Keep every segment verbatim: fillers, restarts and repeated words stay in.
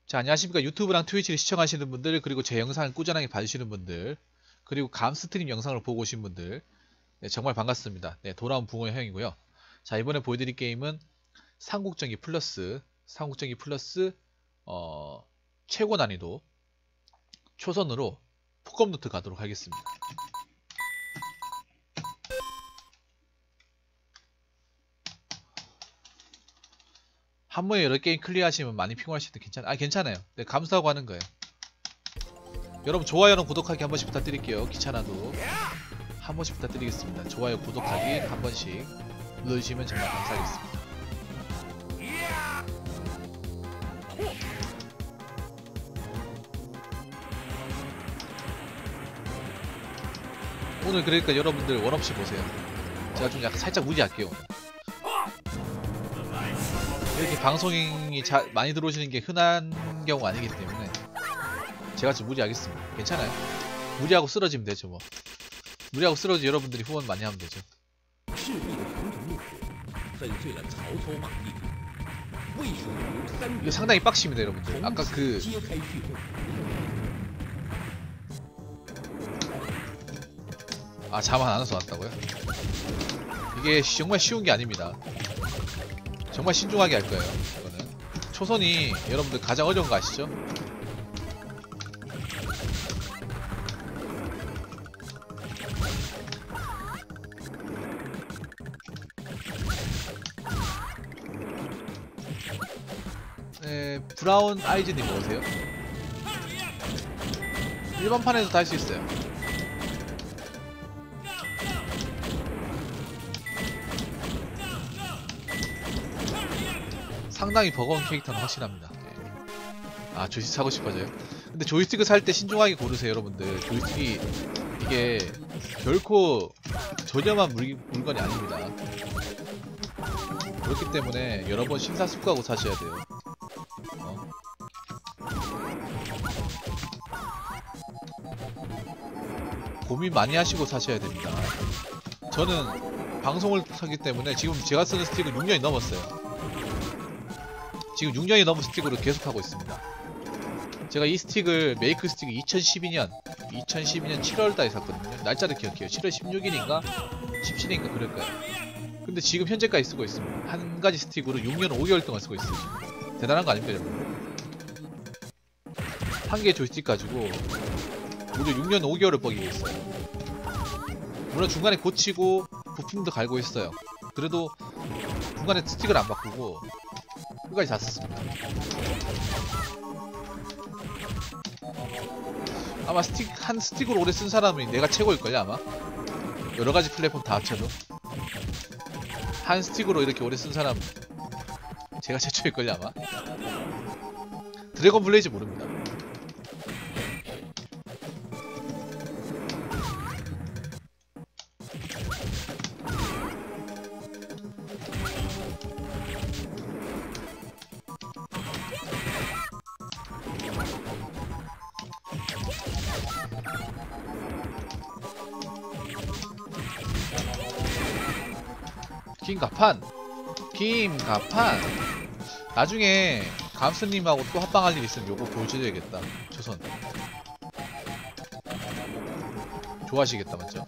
자, 안녕하십니까. 유튜브랑 트위치를 시청하시는 분들, 그리고 제 영상을 꾸준하게 봐주시는 분들, 그리고 감 스트림 영상을 보고 오신 분들, 네, 정말 반갑습니다. 네, 돌아온 붕어의 형이고요. 자, 이번에 보여드릴 게임은 삼국전기 플러스, 삼국전기 플러스 어, 최고 난이도 초선으로 폭검노트 가도록 하겠습니다. 한 번에 여러 게임 클리어하시면 많이 피곤할 수도 괜찮아요. 아, 괜찮아요. 네, 감수하고 하는 거예요. 여러분 좋아요랑 구독하기 한 번씩 부탁드릴게요. 귀찮아도 한 번씩 부탁드리겠습니다. 좋아요, 구독하기 한 번씩 눌러주시면 정말 감사하겠습니다. 오늘 그러니까 여러분들 원없이 보세요. 제가 좀 약간 살짝 무리할게요. 이렇게 방송이 자, 많이 들어오시는 게 흔한 경우가 아니기 때문에 제가 좀 무리하겠습니다. 괜찮아요. 무리하고 쓰러지면 되죠 뭐. 무리하고 쓰러지 여러분들이 후원 많이 하면 되죠. 이거 상당히 빡십니다 여러분들. 아까 그 아 자만 안 와서 왔다고요? 이게 정말 쉬운 게 아닙니다. 정말 신중하게 할 거예요. 이거는 초선이 여러분들 가장 어려운 거 아시죠? 네, 브라운 아이즈님 어서오세요. 일반판에서 다 할 수 있어요. 상당히 버거운 캐릭터는 확실합니다. 네. 아, 조이스틱 사고 싶어져요? 근데 조이스틱을 살 때 신중하게 고르세요 여러분들. 조이스틱이 이게 결코 저렴한 물, 물건이 아닙니다. 그렇기 때문에 여러 번 심사숙고하고 사셔야 돼요. 어? 고민 많이 하시고 사셔야 됩니다. 저는 방송을 하기 때문에 지금 제가 쓰는 스틱은 육 년이 넘었어요. 지금 육 년이 넘은 스틱으로 계속하고 있습니다. 제가 이 스틱을 메이크 스틱을 이천십이 년 이천십이 년 칠월달에 샀거든요. 날짜를 기억해요. 칠월 십육일인가 십칠일인가 그럴 거예요. 근데 지금 현재까지 쓰고 있습니다. 한 가지 스틱으로 육 년 오 개월 동안 쓰고 있어요. 대단한 거 아닙니까 여러분? 한 개의 조이스틱 가지고 무려 육 년 오 개월을 뻐기고 있어요. 물론 중간에 고치고 부품도 갈고 있어요. 그래도 중간에 스틱을 안 바꾸고 끝까지 다 썼습니다. 아마 스틱 한 스틱으로 오래 쓴 사람이 내가 최고일걸요 아마. 여러가지 플랫폼 다 합쳐도 한 스틱으로 이렇게 오래 쓴 사람 제가 최초일걸요 아마. 드래곤 블레이즈 모릅니다. 김가판! 김가판! 나중에 감스님하고 또 합방할 일 있으면 요거 보여줘야겠다. 조선 좋아하시겠다 맞죠?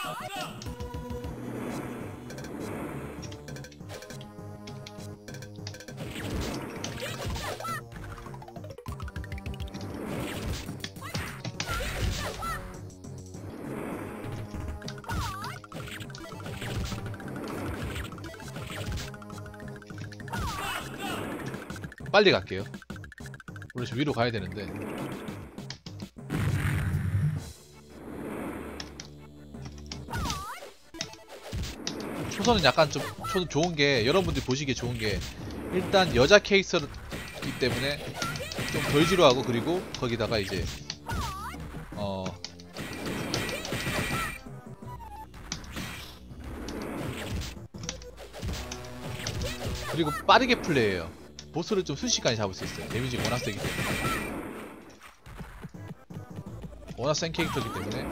빨리 갈게요. 원래 저 위로 가야 되는데. 초선은 약간 좀 초선 좋은 게 여러분들이 보시기에 좋은 게 일단 여자 캐릭터이기 때문에 좀 덜 지루하고 그리고 거기다가 이제 어 그리고 빠르게 플레이해요. 보스를 좀 순식간에 잡을 수 있어요. 데미지가 워낙 세기 때문에. 워낙 센 캐릭터이기 때문에.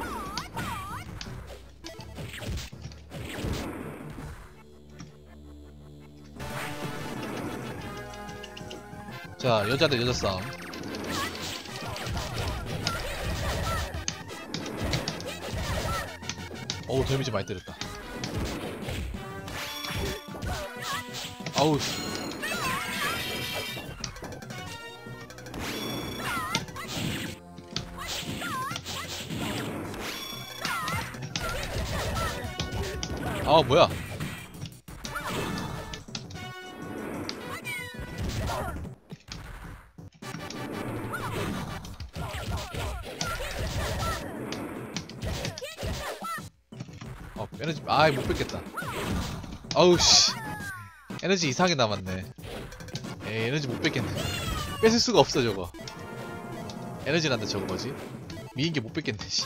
자, 여자 대 여자 싸움. 어우 데미지 많이 때렸다. 아우 씨. 아 뭐야. 어 에너지 아이 못 뺏겠다. 아우 씨 에너지 이상하게 남았네. 에이 에너지 못 뺏겠네. 뺏을 수가 없어 저거. 에너지 난다 저거 뭐지? 미인계 못 뺏겠네 씨.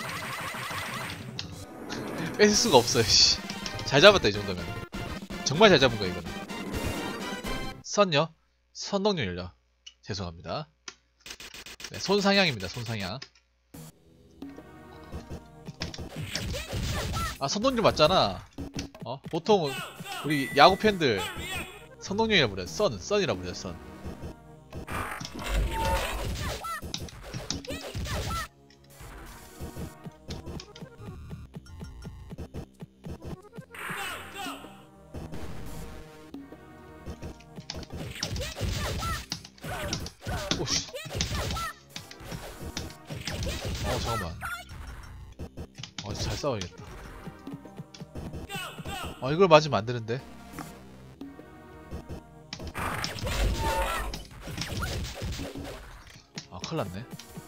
뺏을 수가 없어요 씨. 잘 잡았다 이 정도면. 정말 잘 잡은 거야 이거는. 선요? 선동률요. 죄송합니다. 네, 손상향입니다 손상향. 아 선동률 맞잖아. 어? 보통 우리 야구 팬들 선동률이라 부르요. 선, 선이라 부르요. 선. 오씨. 어 잠깐만. 어 잘 싸워야겠다. 아 이걸 맞으면 안 되는데. 아 큰일 났네.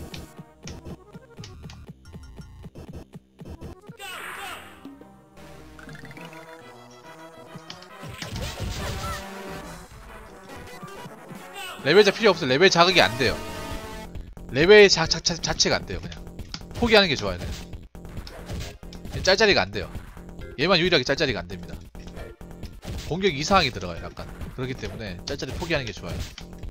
레벨자 필요 없어. 레벨 자극이 안 돼요. 레벨 자, 자, 자, 자체가 안 돼요. 그냥 포기하는 게 좋아요. 그냥 짤짤이가 안 돼요. 얘만 유일하게 짤짤이가 안 됩니다. 공격 이상하게 들어가요. 약간 그렇기 때문에 짤짤이 포기하는 게 좋아요.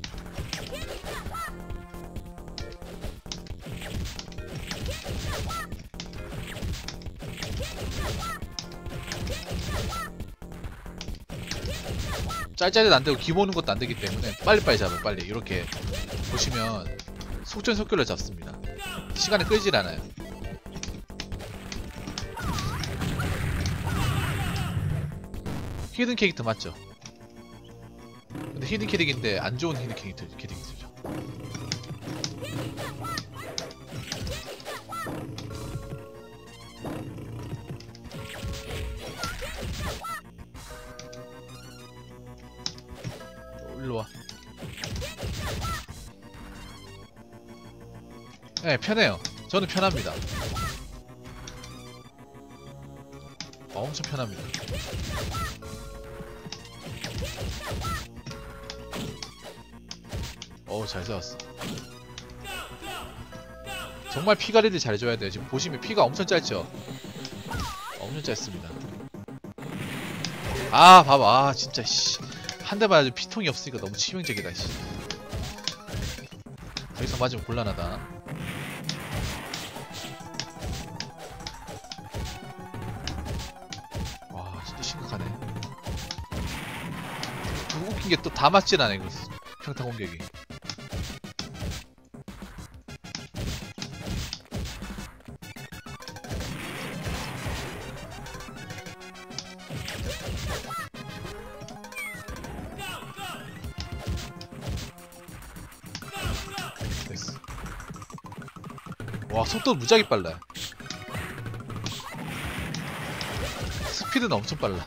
짤짤이도 안 되고 기모는 것도 안 되기 때문에 빨리빨리 잡아요. 빨리 이렇게 보시면 속전속결로 잡습니다. 시간이 끌질 않아요. 히든 캐릭터 맞죠? 근데 히든 캐릭인데 안 좋은 히든 캐릭터 캐릭터죠. 일로와. 네 편해요. 저는 편합니다. 어, 엄청 편합니다. 어우 잘 싸웠어. 정말 피가리를 잘줘야 돼요. 지금 보시면 피가 엄청 짧죠? 어, 엄청 짧습니다. 아 봐봐. 아 진짜 씨. 한 대 맞아도 피통이 없으니까 너무 치명적이다 씨. 더 이상 맞으면 곤란하다. 와 진짜 심각하네. 웃긴 게 또 다 맞진 않아 이거 평타 공격이. 됐어. 와 속도 무지하게 빨라. 스피드는 엄청 빨라.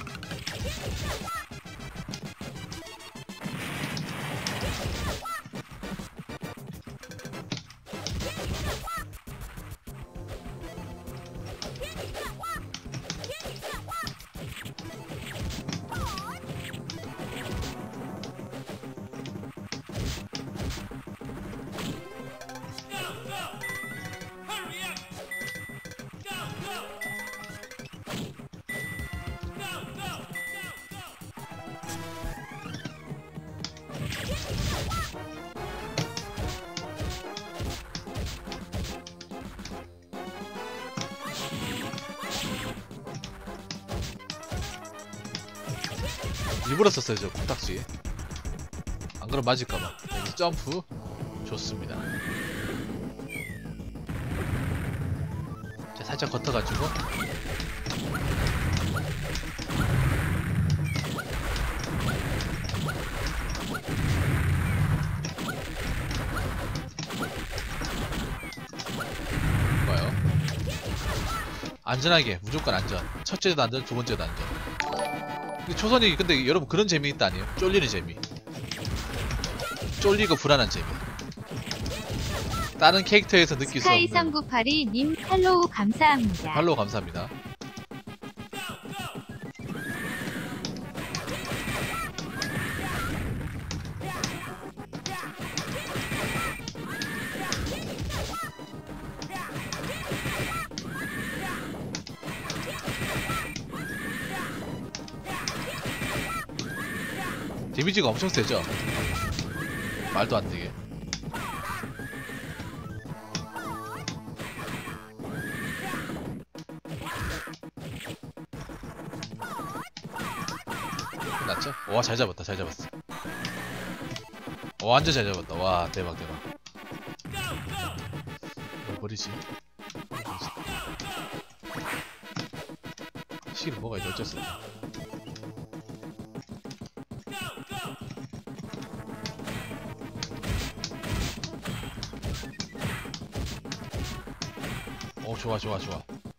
일부러 썼어요 저 코딱지. 안 그럼 맞을까봐. 여기 점프 좋습니다. 자 살짝 걷어가지고 좋아요. 안전하게 무조건 안전. 첫째도 안전, 두 번째도 안전. 근데 초선이 근데 여러분 그런 재미있다 아니에요? 쫄리는 재미. 쫄리고 불안한 재미. 다른 캐릭터에서 느낄 수 없는. 스카이 삼구팔이 님 팔로우 감사합니다. 팔로우 감사합니다. 데미지가 엄청 세죠? 말도 안 되게. 끝났죠? 와, 잘 잡았다, 잘 잡았어. 와, 완전 잘 잡았다. 와, 대박, 대박. 뭘 버리지? 시기를 먹어야지, 어쩔 수 없어. 오, 좋아, 좋아, 좋아.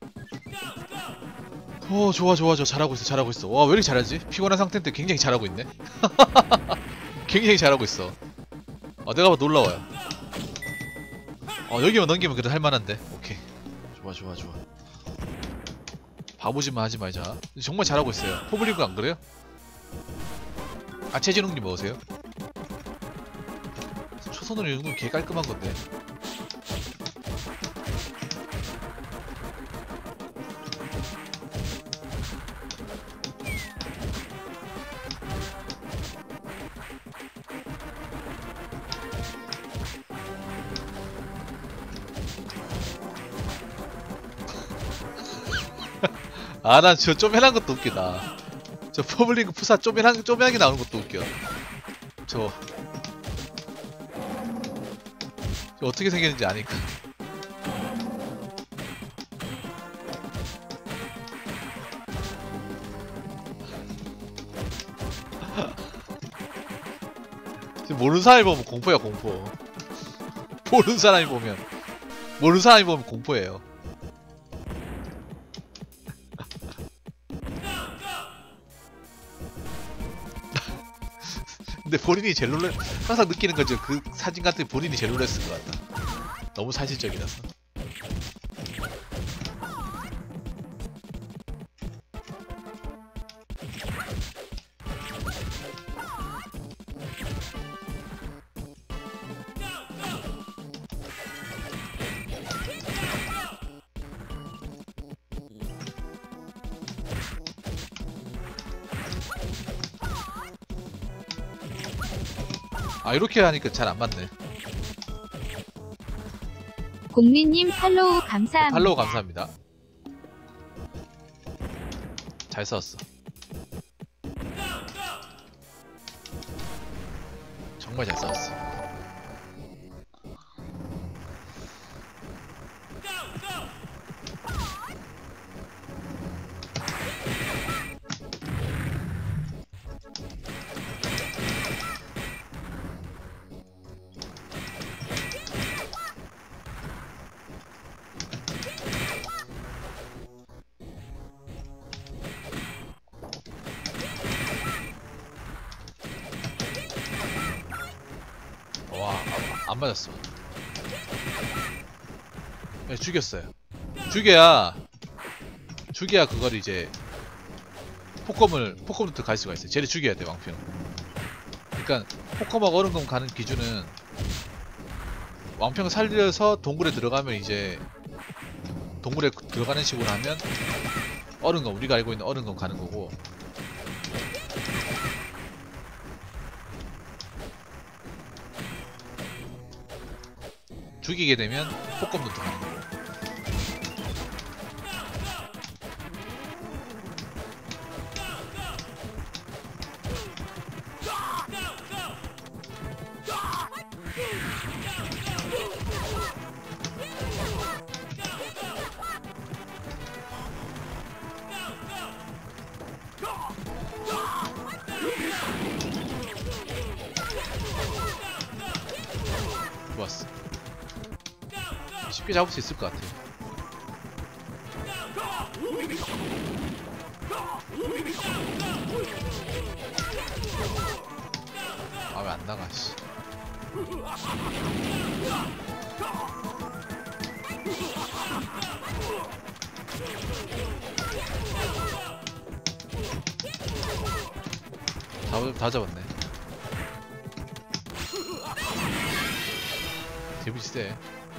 오, 좋아, 좋아, 좋아. 잘하고 있어, 잘하고 있어. 와, 왜 이렇게 잘하지? 피곤한 상태인데 굉장히 잘하고 있네. 굉장히 잘하고 있어. 어, 내가 봐 놀라워요. 어, 여기만 넘기면 그래도 할만한데. 오케이. 좋아, 좋아, 좋아. 바보짓만 하지 말자. 정말 잘하고 있어요. 포블리그 안 그래요? 아, 최진웅님 뭐세요? 초선으로 읽는 건 개 깔끔한 건데. 아, 난 저 쪼매난 것도 웃기다. 저 퍼블링크 푸사 쪼매난, 쪼매하게 나오는 것도 웃겨. 저, 저 어떻게 생겼는지 아니까. 지금 모르는 사람이 보면 공포야, 공포. 모르는 사람이 보면, 모르는 사람이 보면 공포예요. 근데 본인이 제일 놀래, 항상 느끼는 거죠. 그 사진 같은 본인이 제일 놀랬을 것 같다. 너무 사실적이라서. 아, 이렇게 하니까 잘 안 맞네. 공리님 팔로우 감사합니다. 팔로우 감사합니다. 잘 썼어. 정말 잘 썼어. 와, 안, 안 맞았어. 네, 죽였어요. 죽여야, 죽여야 그걸 이제 포검을, 포검부터 갈 수가 있어요. 쟤를 죽여야 돼, 왕평. 그러니까 포검하고 얼음검 가는 기준은 왕평 살려서 동굴에 들어가면 이제 동굴에 들어가는 식으로 하면 얼음검, 우리가 알고 있는 얼음검 가는 거고, 죽이게 되면 폭검도 들어가는 거고. 좋았어. 쉽게 잡을 수 있을 것 같아요. 아, 왜 안 나가, 씨. 다, 다 잡았네. 데미지 세.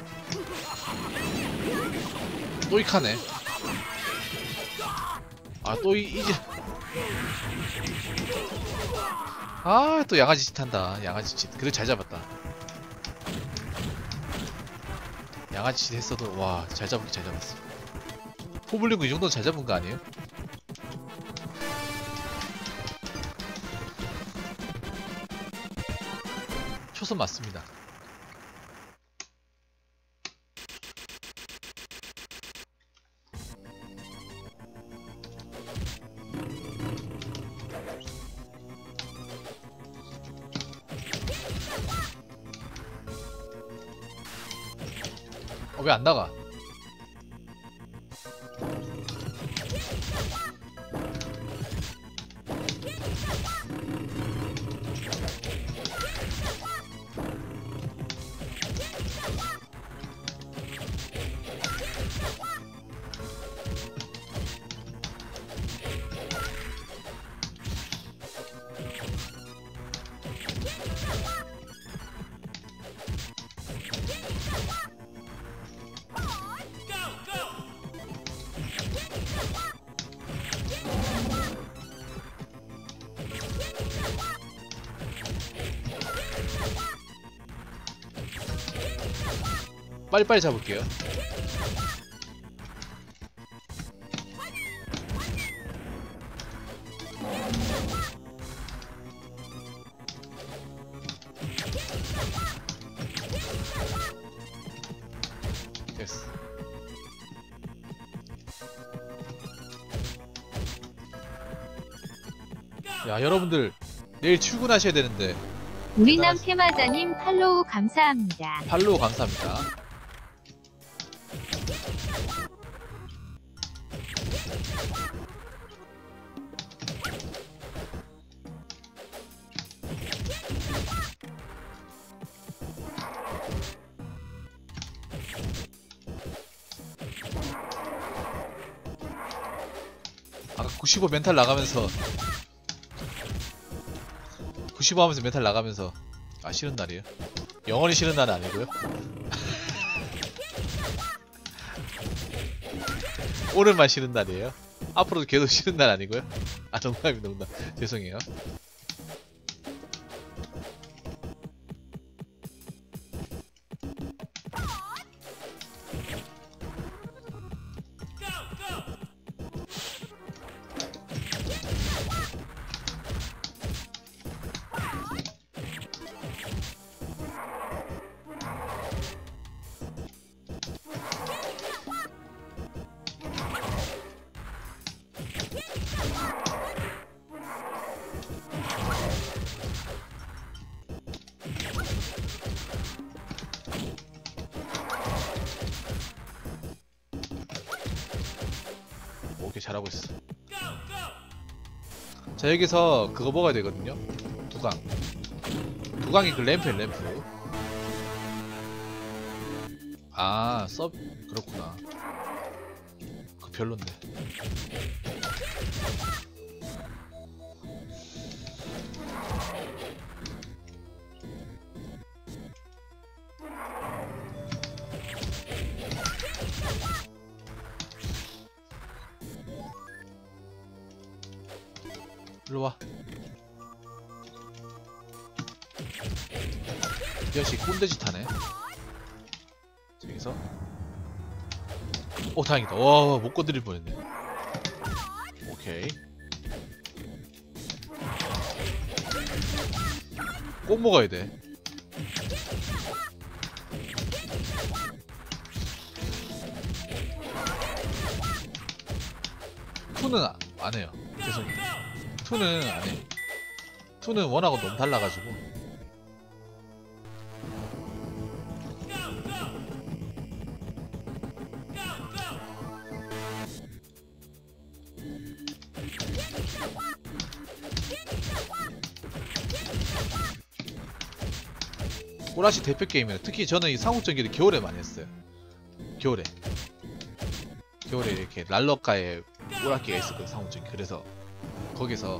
또 이카네. 아, 또 이, 이제. 아, 또 양아지 짓 한다. 양아지 짓. 그래도 잘 잡았다. 양아지 짓 했어도, 와, 잘 잡았긴 잘 잡았어. 포블링구 이 정도는 잘 잡은 거 아니에요? 초선 맞습니다. 어, 왜 안 나가? 빨리빨리 잡을게요. 됐어. 야, 여러분들 내일 출근하셔야 되는데 우리남 테마자님 팔로우 감사합니다. 팔로우 감사합니다. 아까 구십오 멘탈 나가면서 구십오 하면서 멘탈 나가면서 아, 싫은 날이에요? 영원히 싫은 날은 아니고요. 오늘만 싫은 날이에요. 앞으로도 계속 싫은 날 아니고요. 아, 농담입니다. 농담. 죄송해요. 오케이, 잘하고 있어. 자, 여기서 그거 먹어야 되거든요. 두강. 두강이 그 램프에 램프. 아, 섭 그렇구나. 그 별론데. 일로와. 이 자식 꼰대짓 하네. 저기서. 오, 다행이다. 와, 못 건드릴 뻔했네. 오케이. 꼭 먹어야 돼. 투는 아, 안 해요. 죄송해요. 투는 안 해. 투는 원하고 너무 달라가지고. 오라시 대표 게임이에요. 특히 저는 이 삼국전기를 겨울에 많이 했어요. 겨울에 겨울에 이렇게 랄러가에 오락기가 있었거든요. 삼국전기. 그래서 거기서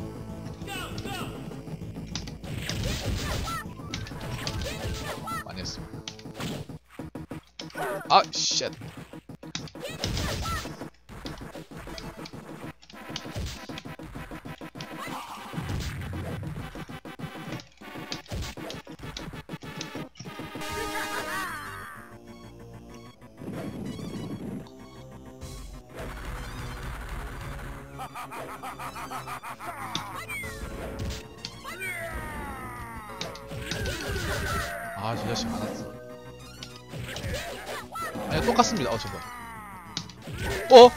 많이 했습니다. 아 쉣. 아, 저 자식 많았어. 아니, 똑같습니다. 어, 저거. 어?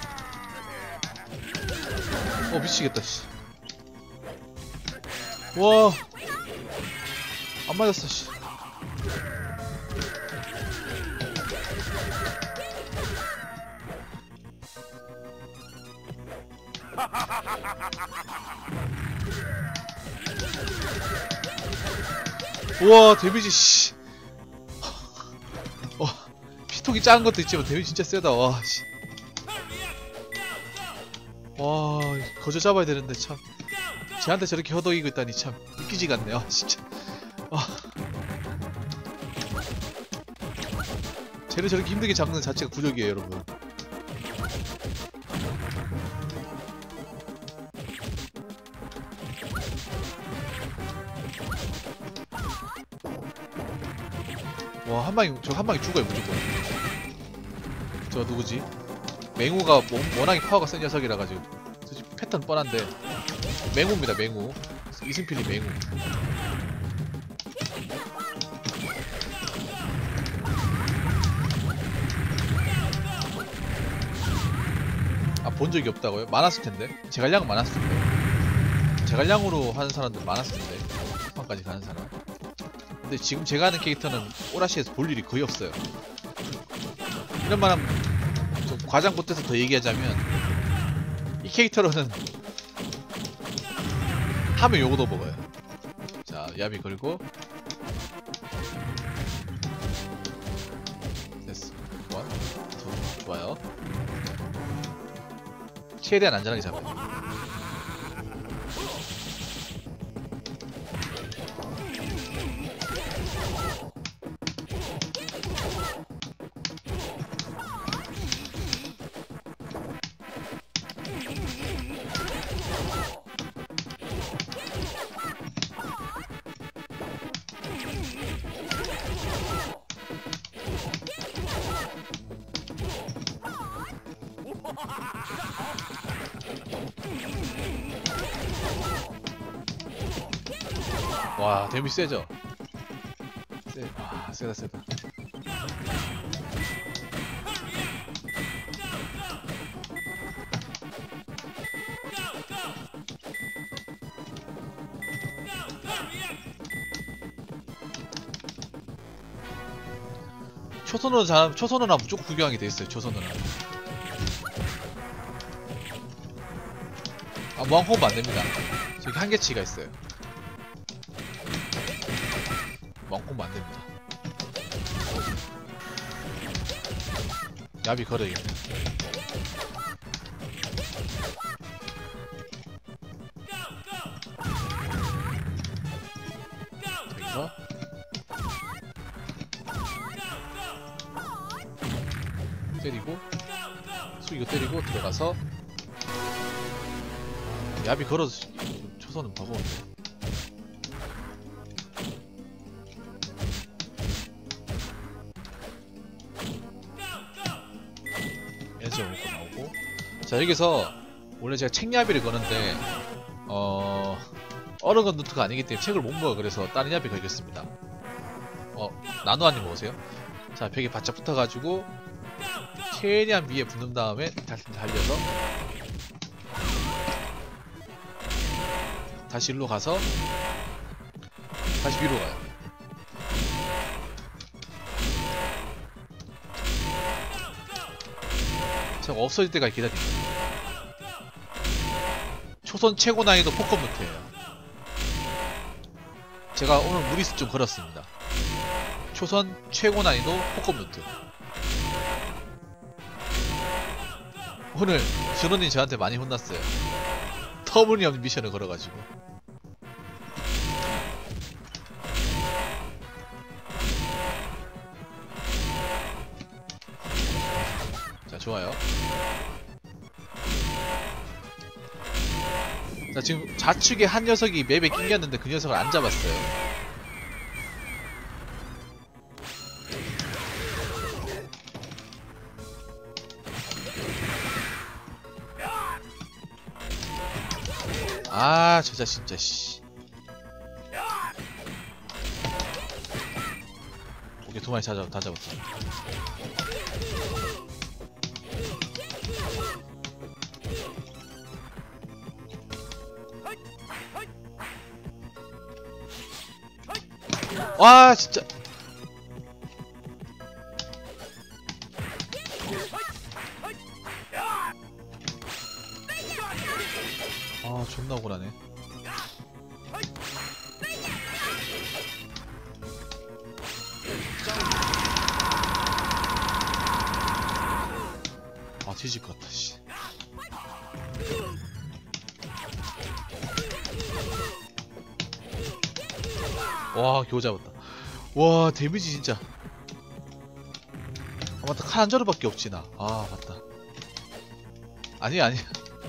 어, 미치겠다, 씨. 와. 안 맞았어, 씨. 우와, 데미지, 씨. 어, 피톡이 작은 것도 있지만 데미지 진짜 세다. 와, 씨. 와, 거저 잡아야 되는데 참. 쟤한테 저렇게 허덕이고 있다니 참 믿기지가 않네요. 아, 진짜. 아. 쟤를 저렇게 힘들게 잡는 자체가 굴욕이에요, 여러분. 와, 한 방에, 저 한 방에 죽어요, 무조건. 저 누구지? 맹우가 워, 워낙에 파워가 센 녀석이라가지고. 패턴 뻔한데. 맹우입니다, 맹우. 이승필이 맹우. 아, 본 적이 없다고요? 많았을 텐데. 제갈량 많았을 텐데. 제갈량으로 하는 사람들 많았을 텐데. 후반까지 가는 사람. 근데 지금 제가 하는 캐릭터는 오라시에서 볼 일이 거의 없어요. 이런 말 하면 좀 과장 못해서 더 얘기하자면 이 캐릭터로는 하면 요거도 먹어요. 자, 야비 걸고 됐어. 원, 투, 좋아요. 최대한 안전하게 잡아요. 와, 데미지 세죠? 세, 와, 세다 세다. 초선으로 잘, 초선으로 무조건 구경하게 돼 있어요. 초선으로. 아, 무한 콤보 안 됩니다. 저기 한계치가 있어요. 무한 콤보 안 됩니다. 야비 걸어야겠네. 여기서 때리고 수 이거 때리고 들어가서 야비 걸어서 초선은 버거운데. 에너지 먹고 나오고. 자, 여기서 원래 제가 책야비를 거는데 어... 어르건 노트가 아니기 때문에 책을 못 먹어. 그래서 다른 야비 걸겠습니다. 어, 나노아님 오세요. 자, 벽에 바짝 붙어가지고 최대한 위에 붙는 다음에 다시 달려서 다시 일로 가서 다시 위로 가요. 제가 없어질 때까지 기다립니다. 초선 최고 난이도 포커무트예요. 제가 오늘 무리수 좀 걸었습니다. 초선 최고 난이도 포컴루트. 오늘 준호님 저한테 많이 혼났어요. 터무니없는 미션을 걸어가지고. 자, 좋아요. 자, 지금 좌측에 한 녀석이 맵에 낑겼는데 그 녀석을 안 잡았어요. 아, 저 자식 진짜 씨. 오케이, 두 마리 다, 잡, 다 잡았어. 와, 진짜. 아, 존나 억울하네. 아, 뒤질 것 같다, 씨. 와, 겨우 잡았다. 와, 데미지 진짜. 아, 맞다. 칼 한 자루밖에 없지, 나. 아, 맞다. 아니, 아니.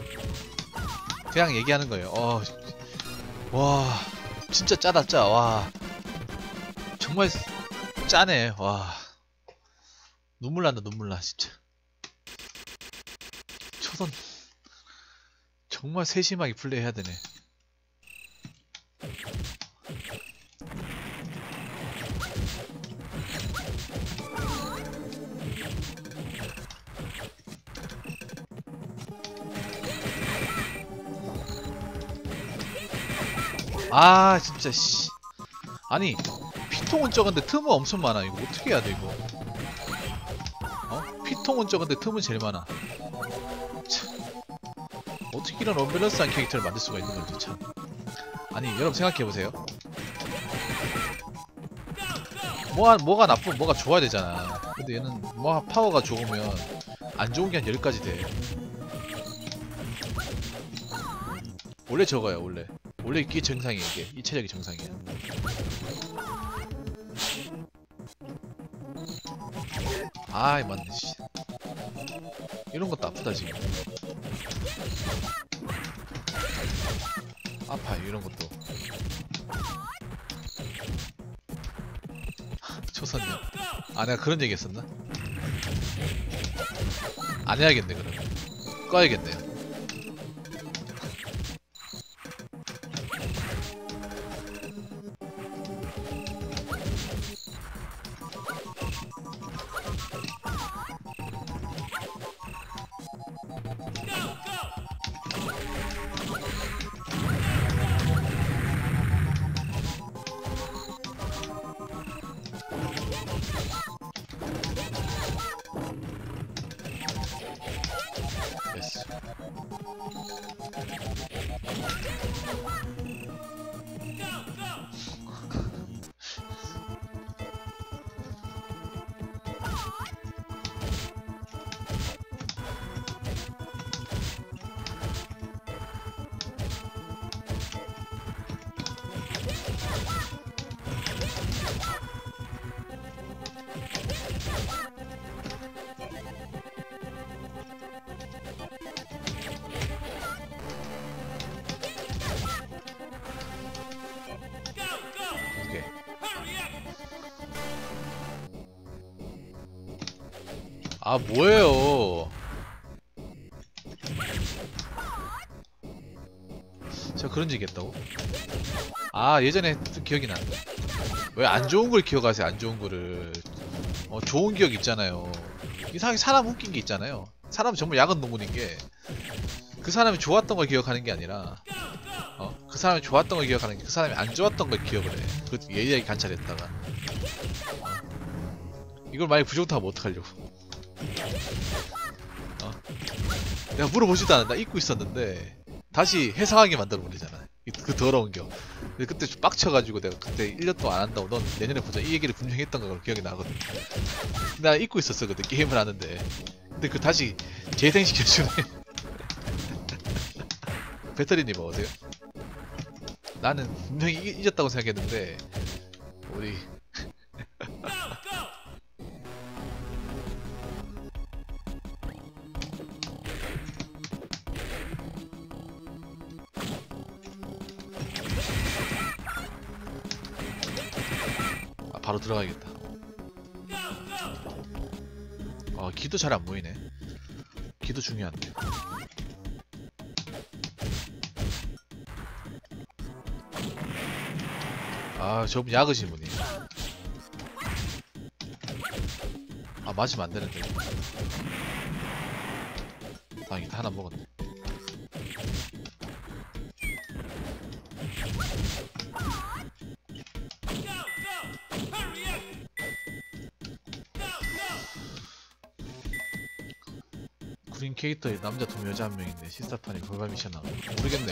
그냥 얘기하는 거예요. 어, 와, 진짜 짜다, 짜. 와, 정말 짜네. 와, 눈물 난다, 눈물 나, 진짜. 초선 정말 세심하게 플레이해야 되네. 아, 진짜 씨. 아니, 피통은 적은데 틈은 엄청 많아. 이거 어떻게 해야 돼, 이거? 어? 피통은 적은데 틈은 제일 많아. 참. 어떻게 이런 언밸런스한 캐릭터를 만들 수가 있는 건지 참. 아니, 여러분 생각해보세요. 뭐가, 뭐가 나쁘고 뭐가 좋아야 되잖아. 근데 얘는 뭐 파워가 좋으면 안 좋은 게 한 열 가지 돼. 원래 저거야, 원래. 원래 이게 정상이야, 이게. 이 체력이 정상이야. 아이, 맞네, 씨. 이런 것도 아프다, 지금. 아파요, 이런 것도. 초선님. 아, 내가 그런 얘기 했었나? 안 해야겠네, 그러면. 꺼야겠네요. 됐어. 오케이. 아, 뭐예요? 제가 그런 얘기 했다고? 아, 예전에 했던 기억이 난다. 왜 안 좋은 걸 기억하세요? 안 좋은 거를. 어, 좋은 기억 있잖아요. 이상하게 사람 웃긴 게 있잖아요. 사람은 정말 야근 노문인 게, 그 사람이 좋았던 걸 기억하는 게 아니라, 어? 그 사람이 좋았던 걸 기억하는 게 그 사람이 안 좋았던 걸 기억을 해. 그 예리하게 관찰했다가. 어? 이걸 만약에 부정타면 어떡하려고. 어? 내가 물어보지도 않았나? 잊고 있었는데 다시 해상하게 만들어버리잖아. 그 더러운 겨. 근데 그때 좀 빡쳐가지고 내가 그때 일 년 동안 안 한다고 넌 내년에 보자 이 얘기를 분명히 했던 걸 기억이 나거든. 나 잊고 있었어 그때 게임을 하는데. 근데 그 다시 재생시켜주네. 배터리님 어세요? 나는 분명히 잊- 잊었다고 생각했는데 우리 아, 바로 들어가야겠다. 아, 기도 잘 안 보이네. 기도 중요한데. 아, 저분 야그신 분이. 아, 맞으면 안 되는데. 다행이다, 하나 먹었네. 구린 캐릭터에 남자 두 명, 여자 한 명인데 시스타판이 골반 미션 나오네. 모르겠네요.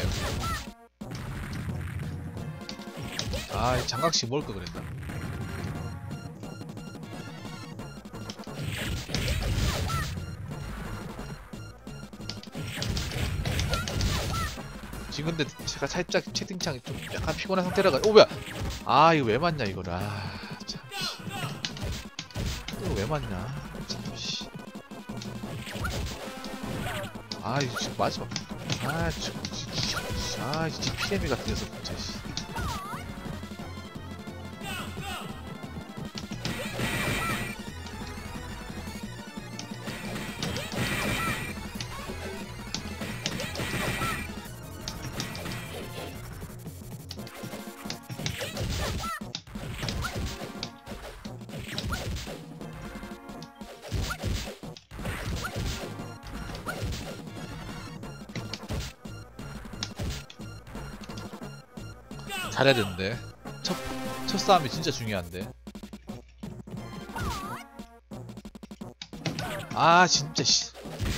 아, 장각식 먹을 거 그랬나? 지금 근데 제가 살짝 채팅창이 좀 약간 피곤한 상태라가. 오, 뭐야? 아, 이거 왜 맞냐 이거를. 아, 참. 이거 왜 맞냐? 참. 씨. 아, 이거 지금 마지막. 아, 저, 아, 이 피레미 같은 녀석 진짜. 씨. 잘해야 되는데. 첫, 첫 싸움이 진짜 중요한데. 아, 진짜, 씨.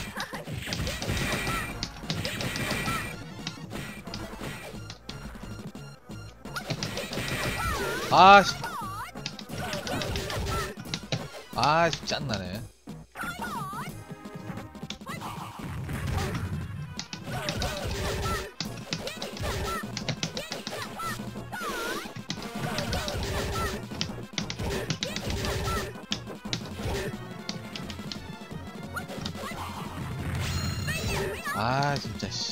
아, 씨. 아, 씨, 짠나네. 아, 진짜, 씨.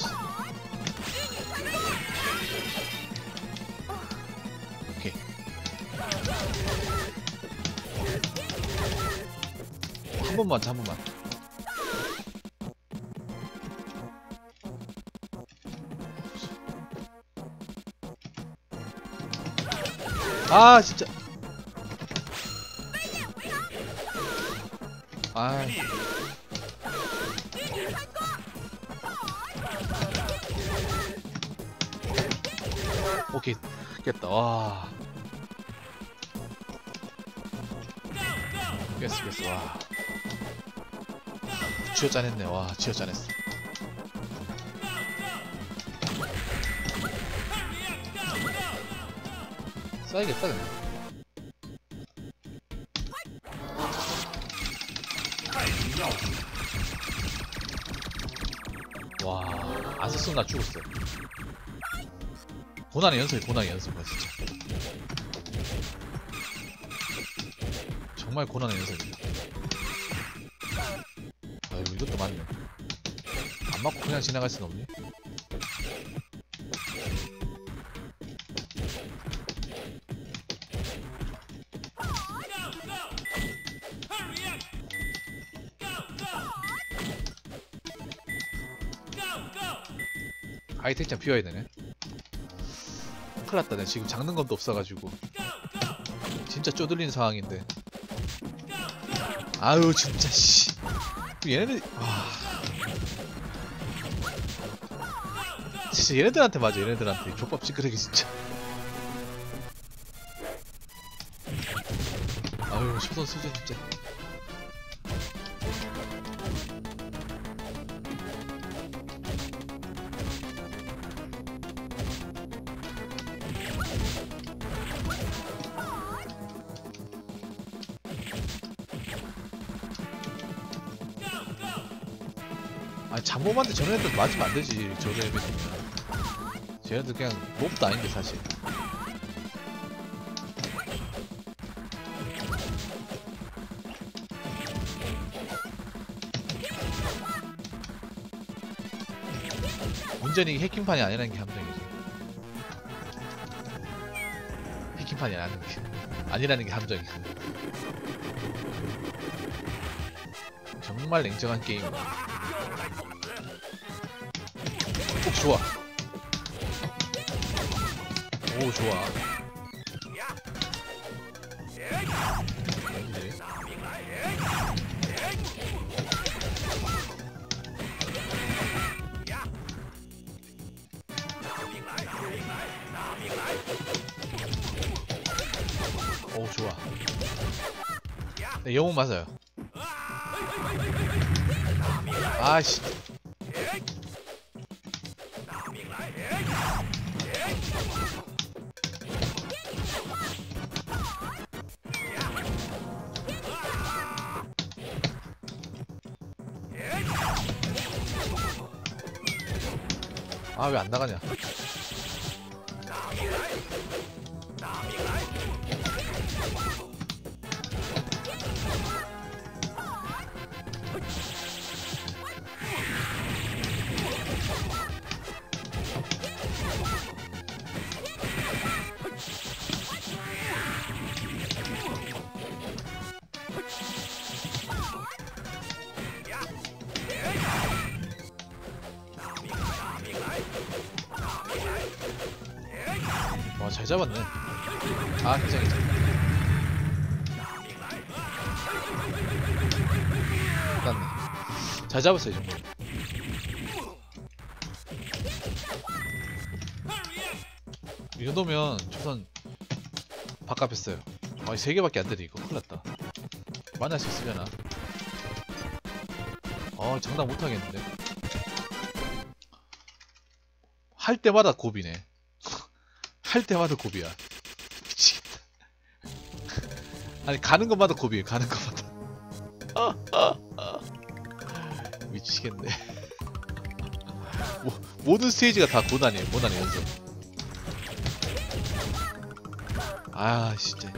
오케이. 한 번만, 한 번만. 아, 진짜. 아. 오케이. 깼다. 와. 깼어, 깼어. 와. 쥐어 짜냈네. 와, 쥐어 짜냈어. 써야겠다, 그냥. 와, 안 썼으면 나 죽었어. 고난의 연속이 고난의 연속이야, 진짜. 정말 고난의 연속이야. 아이고, 이것도 맞네. 안 맞고 그냥 지나갈 순 없니? 아이템장 비워야 되네. 큰일 났다. 내가 지금 장는 것도 없어가지고. 진짜 쪼들린 상황인데. 아유, 진짜, 씨. 얘네들, 와. 진짜 얘네들한테 맞아, 얘네들한테. 족밥 찌끄레기, 진짜. 아유, 초선 수준, 진짜. 아니 잠몸한테 저런 애들 맞으면 안 되지. 저런 애들 쟤네들 그냥 몹도 아닌데 사실. 문제는 이게 해킹판이 아니라는 게 함정이지. 해킹판이 아니라는 게 아니라는 게 함정이야. 정말 냉정한 게임. 꼭 좋아. 오 좋아. 왠지. 오 좋아. 네, 영웅 맞아요. 아씨. 아 왜 안 나가냐? 와, 잘 잡았네. 아, 괜찮아, 괜찮아. 끝났네. 잘 잡았어, 이 정도. 이 정도면 초선 바깥 뺐어요. 아, 세 개밖에 안 되네, 이거. 큰일 났다. 만날 수 있으려나? 어, 장난 못 하겠는데. 할 때마다 고비네. 할 때마다 고비야. 미치겠다. 아니 가는 것마다 고비해. 가는 것마다. 미치겠네. 뭐, 모든 스테이지가 다 고난이에요. 고난의 연속. 아 진짜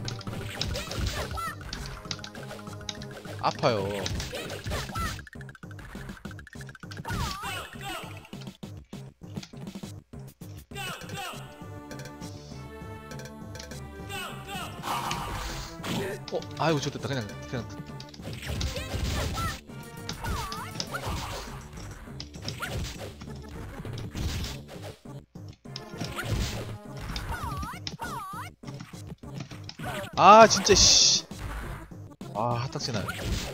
아파요. 어, 아이고 좋겠다. 그냥 그냥 아 진짜 씨. 아 핫딱지 나네.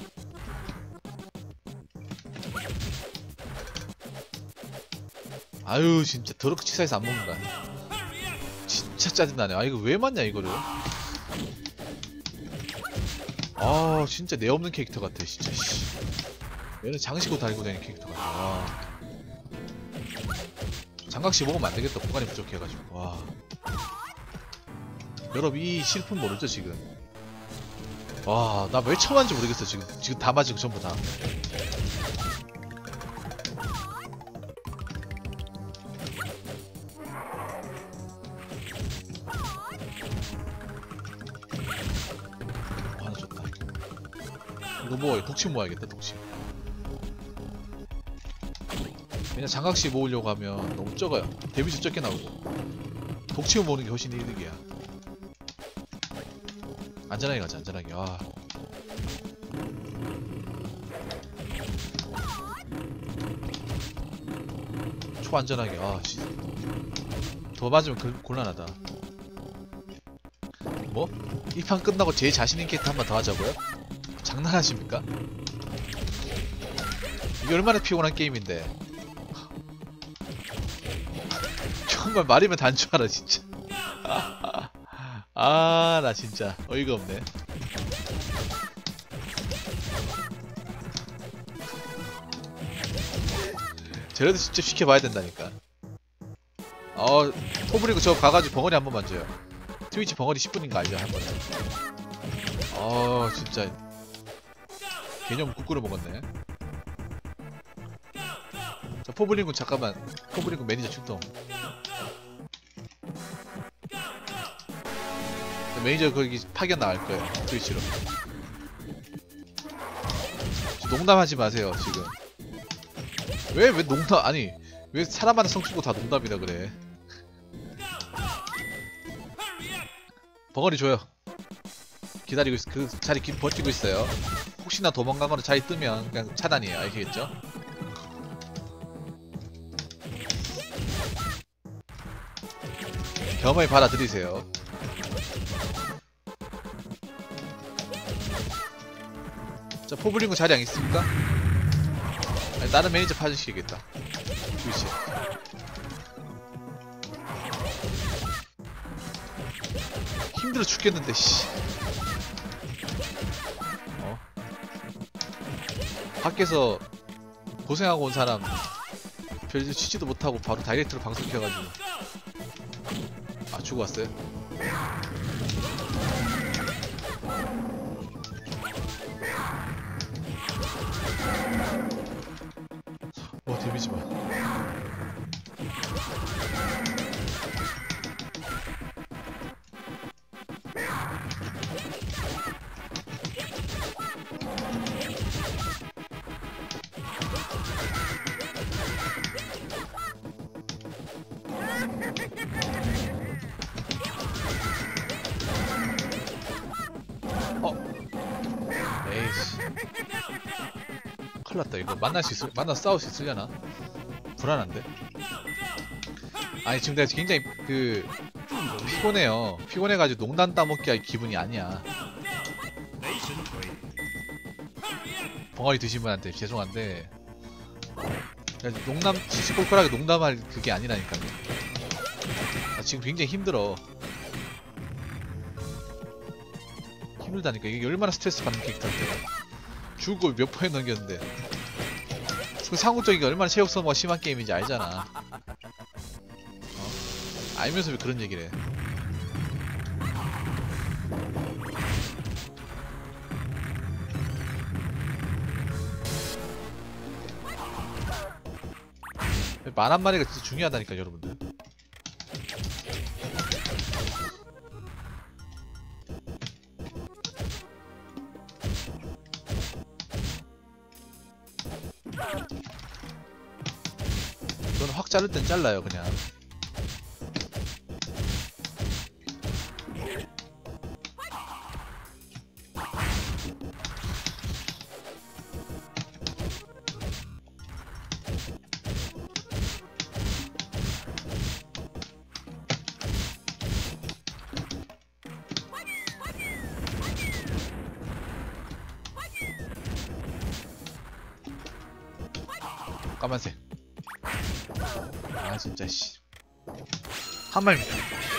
아유 진짜 더럽게 치사해서 안 먹는다. 진짜 짜증나네. 아 이거 왜 맞냐 이거를. 아 진짜 내 없는 캐릭터 같아 진짜 씨. 얘는 장식옷 달고 다니는 캐릭터 같아. 와. 장갑씨 먹으면 안 되겠다. 공간이 부족해가지고. 와. 여러분 이 실품 모르죠 지금? 와, 나 왜 처음 한지 모르겠어 지금. 지금 다 맞은 거 전부 다. 하나 줬다. 이거 뭐 독침 모아야겠다 독침. 그냥 장각시 모으려고 하면 너무 적어요. 데미지 적게 나오고. 독침 모으는 게 훨씬 이득이야. 안전하게 가자 안전하게. 아. 초안전하게. 아 씨. 더 맞으면 그, 곤란하다. 뭐? 이 판 끝나고 제 자신있는 캐릭터 한 번 더 하자고요? 장난하십니까? 이게 얼마나 피곤한 게임인데. 정말 말이면 단추하라 진짜. 아, 나 진짜 어이가 없네. 쟤네도 진짜 시켜봐야 된다니까. 어, 토브리그 저 가가지고 벙어리 한번 만져요. 트위치 벙어리 십 분인가 알죠? 한 번에. 어, 진짜 개념 국구를 먹었네. 포블링군 잠깐만. 포블링군 매니저 출동. 매니저 거기 파견 나갈 거예요. 트위치로. 농담하지 마세요 지금. 왜 왜 농담 아니 왜 사람마다 성취고 다 농담이라 그래. 벙어리 줘요. 기다리고 있, 그 자리 기, 버티고 있어요. 혹시나 도망가거나 자리 뜨면 그냥 차단이에요. 아시겠죠? 겸허히 받아들이세요. 자, 포블링고 자리 안 있습니까? 아니, 다른 매니저 파주시겠다. 주시. 힘들어 죽겠는데, 씨. 어? 밖에서 고생하고 온 사람 별일 치지도 못하고 바로 다이렉트로 방송 켜가지고. 아, 주고 왔어요? 와, 데미지 봐. 어? 에이씨. 큰일났다. 이거 만날 수 있을, 만나서 싸울 수 있으려나? 불안한데? 아니 지금 내가 굉장히 그 피곤해요. 피곤해가지고 농단 따먹기 할 기분이 아니야. 벙어리 드신 분한테 죄송한데 농담 시시콜콜하게 농담할 그게 아니라니까요. 나 지금 굉장히 힘들어. 힘들다니까. 이게 얼마나 스트레스 받는 캐릭터인데. 죽고 몇 번에 넘겼는데. 그 상호적이가 얼마나 체력 소모가 심한 게임인지 알잖아. 어? 알면서 왜 그런 얘기를 해. 말 한마디가 진짜 중요하다니까 여러분들. 저는 확 자를 땐 잘라요 그냥. 까만색. 아 진짜 씨. 한 말입니다.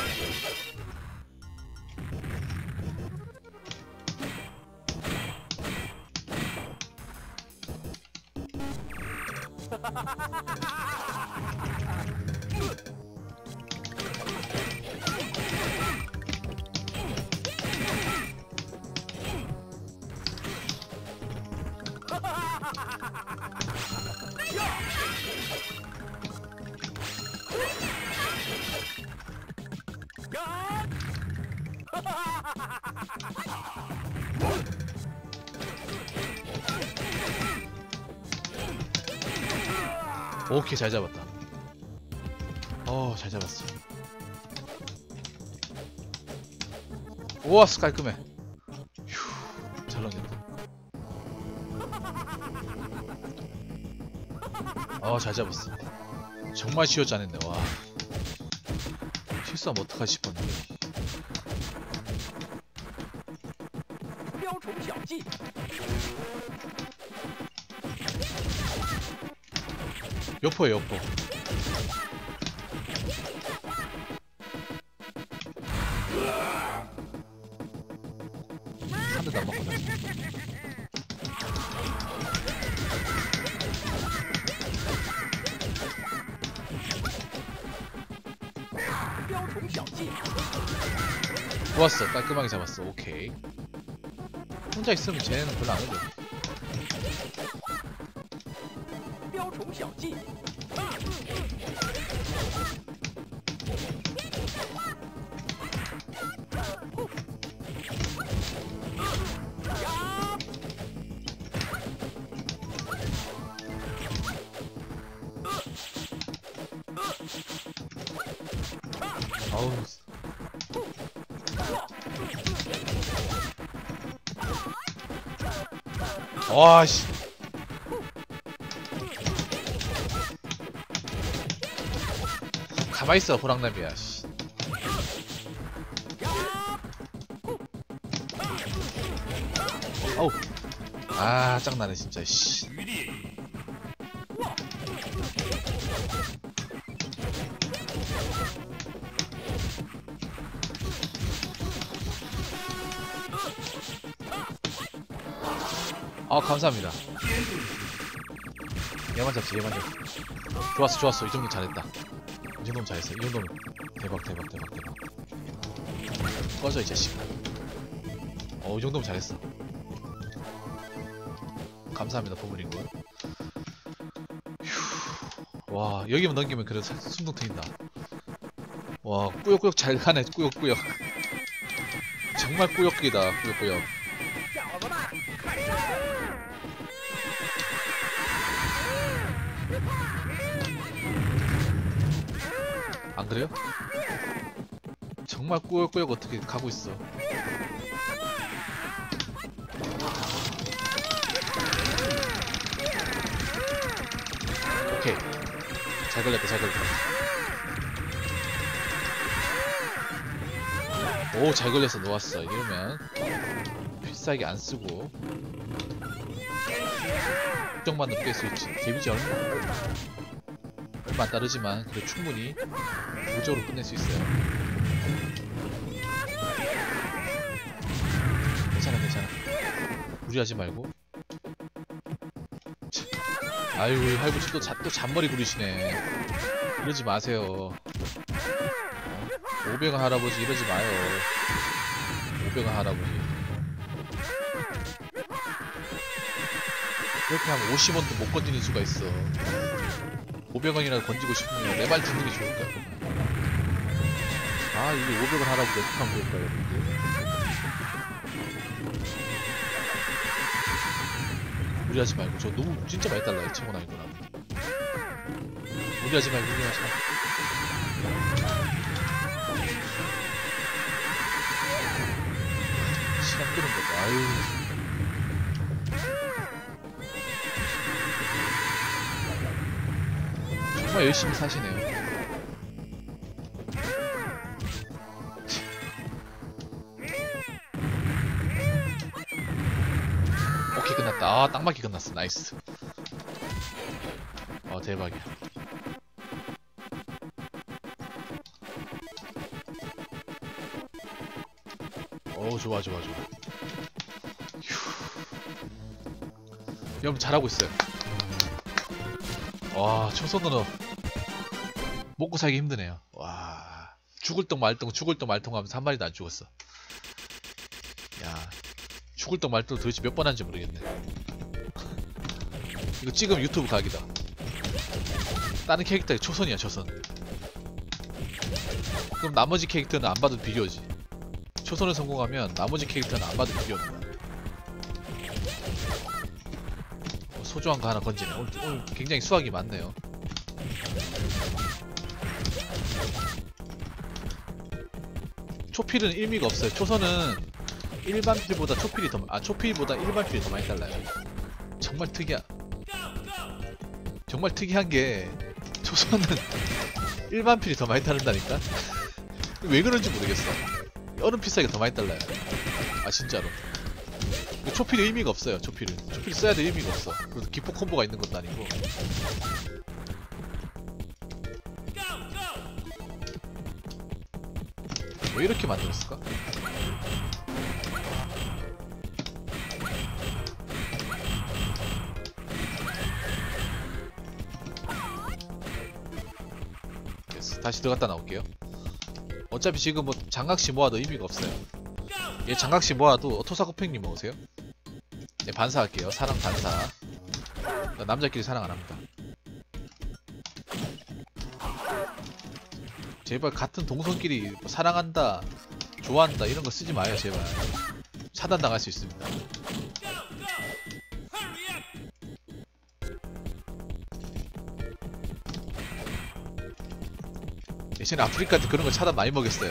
오케이 잘 잡았다. 어 잘 잡았어. 우와 깔끔해. 휴 잘 넘겼다. 어 잘 잡았어. 정말 쉬웠지 않았네. 와 실수하면 어떡하지 싶었는데. 여포에 여포. 한 대도 안 맞거든. 좋았어. 깔끔하게 잡았어. 오케이. 혼자 있으면 쟤네는 별로 안 흘려. 아우. 와씨. 가만히 있어 호랑나비야. 씨. 아우. 아 짱나네 진짜. 씨. 아 감사합니다. 얘만 잡지 얘만 잡지. 좋았어 좋았어. 이 정도 잘했다. 이 정도면 잘했어. 이 정도면 대박 대박 대박 대박. 꺼져 이 자식아. 어 이 정도면 잘했어. 감사합니다 보물인군. 와 여기만 넘기면 그래도 숨통 트인다. 와 꾸역꾸역 잘 가네. 꾸역꾸역. 정말 꾸역이다 꾸역꾸역. 안 그래요? 정말 꾸역꾸역 어떻게 가고 있어. 오케이 잘 걸렸다 잘 걸렸다. 오 잘 걸렸어. 놓았어. 이러면 필살기 안 쓰고 특정만 높게 수 있지. 데미지 얼마 얼마 안 따르지만 그래도 충분히 무적으로 끝낼 수 있어요. 괜찮아 괜찮아. 무리하지 말고. 아유 할부지 또, 자, 또 잔머리 부리시네. 이러지 마세요. 오백 원 할아버지 이러지 마요. 오백 원 할아버지. 이렇게 하면 오십 원도 못 건지는 수가 있어. 오백 원이라도 건지고 싶으면 내 말 듣는 게 좋을 거야. 아 이게 오백 원 할아버지 어떻게 하면 좋을까요 여러분들. 무리하지 말고. 저 너무 진짜 많이 달라요. 천 원 아니구나. 무리하지 말고 무리하지 말고. 시간 끄는 거다. 아유. 정말 열심히 사시네요. 오케이 끝났다. 아 딱 맞게 끝났어. 나이스. 아 대박이야. 오 좋아 좋아 좋아. 휴. 여러분 잘하고 있어요. 와 초선으로 먹고 살기 힘드네요. 와 죽을 똥 말똥 죽을 똥 말똥 하면서 한 마리도 안 죽었어. 야 죽을 똥 말똥 도대체 몇 번 한지 모르겠네. 이거 찍으면 유튜브 각이다. 다른 캐릭터의 초선이야 초선. 그럼 나머지 캐릭터는 안 봐도 비교지. 초선을 성공하면 나머지 캐릭터는 안 봐도 비교는 거야. 어, 소중한 거 하나 건지네. 오늘, 오늘 굉장히 수확이 많네요. 초필은 의미가 없어요. 초선은 일반 필보다 초필이 더, 아 초필보다 일반 필이 더 많이 달라요. 정말 특이한, 정말 특이한 게 초선은 일반 필이 더 많이 다른다니까. 왜 그런지 모르겠어. 얼음 필살기가 더 많이 달라요. 아 진짜로. 초필이 의미가 없어요. 초필은 초필 써야 될 의미가 없어. 그래도 기포 콤보가 있는 것도 아니고. 왜 이렇게 만들었을까? 됐어. 다시 들어갔다 나올게요. 어차피 지금 뭐 장각시 모아도 의미가 없어요. 얘 장각시 모아도 토사코팽님 먹으세요? 네 반사할게요. 사랑 반사. 남자끼리 사랑 안합니다. 제발 같은 동성끼리 뭐 사랑한다, 좋아한다 이런 거 쓰지 마요 제발. 차단당할 수 있습니다. 예전에 아프리카 때 그런 거 차단 많이 먹였어요.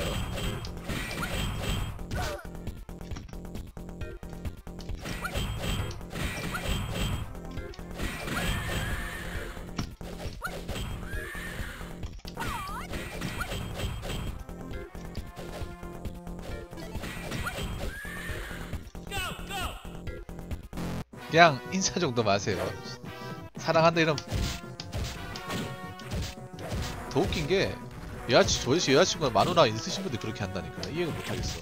그냥 인사 정도 마세요. 사랑한다 이런. 더 웃긴 게 여자친구, 저여자 여자친구가 마누라 있으신 분들 그렇게 한다니까. 이해가 못하겠어.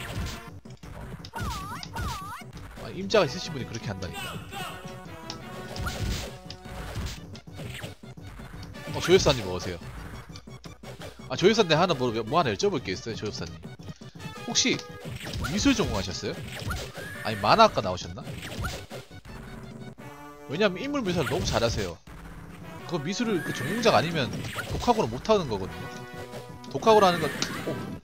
아, 임자가 있으신 분이 그렇게 한다니까. 어, 조엽사님 어서오세요. 아, 조엽사님 하나 뭐, 뭐 하나 여쭤볼 게 있어요. 조엽사님 혹시 미술 전공하셨어요? 아니 만화학과 나오셨나? 왜냐면 인물 묘사를 너무 잘하세요. 그거 미술을 그 전공자가 아니면 독학으로 못하는 거거든요. 독학으로 하는 건 어.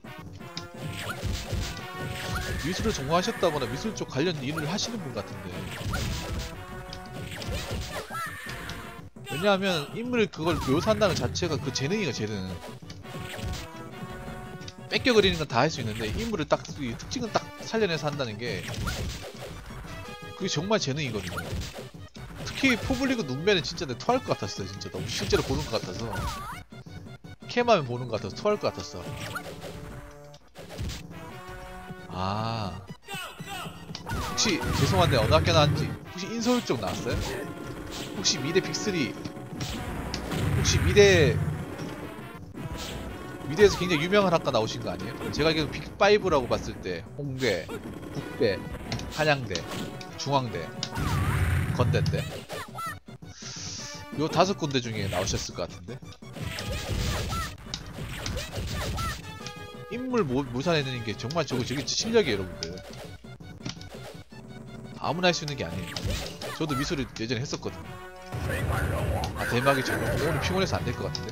미술을 전공하셨다거나 미술 쪽 관련 일을 하시는 분 같은데. 왜냐하면 인물 그걸 묘사한다는 자체가 그 재능이가 재능. 뺏겨 그리는 건 다 할 수 있는데 인물을 딱 특징은 딱 살려내서 한다는 게 그게 정말 재능이거든요. 특히 포블리그 눈매는 진짜 내가 토할 것 같았어요. 진짜 너무 실제로 보는 것 같아서. 캠하면 보는 것 같아서 토할 것 같았어. 아, 혹시 죄송한데 어느 학교 나왔는지 혹시 인서울 쪽 나왔어요? 혹시 미대 빅쓰리, 혹시 미대 미대에서 굉장히 유명한 학과 나오신 거 아니에요? 제가 알기로 빅파이브라고 봤을 때 홍대, 국대, 한양대, 중앙대, 건대인데 요 다섯 군데 중에 나오셨을 것 같은데. 인물 모, 묘사해내는 게 정말 저거 저게 실력이에요 여러분들. 아무나 할 수 있는 게 아니에요. 저도 미술을 예전에 했었거든요. 아 대박이 정말 오늘 피곤해서 안 될 것 같은데.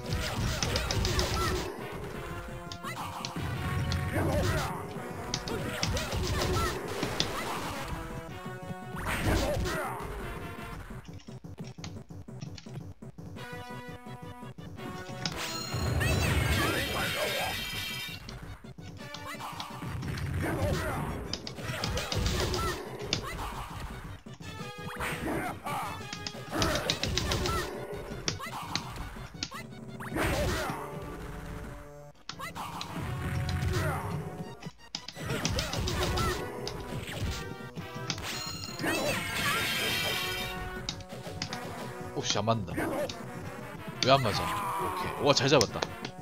오씨 안 맞는다. 왜 안 맞아? 오케이. 와 잘 잡았다.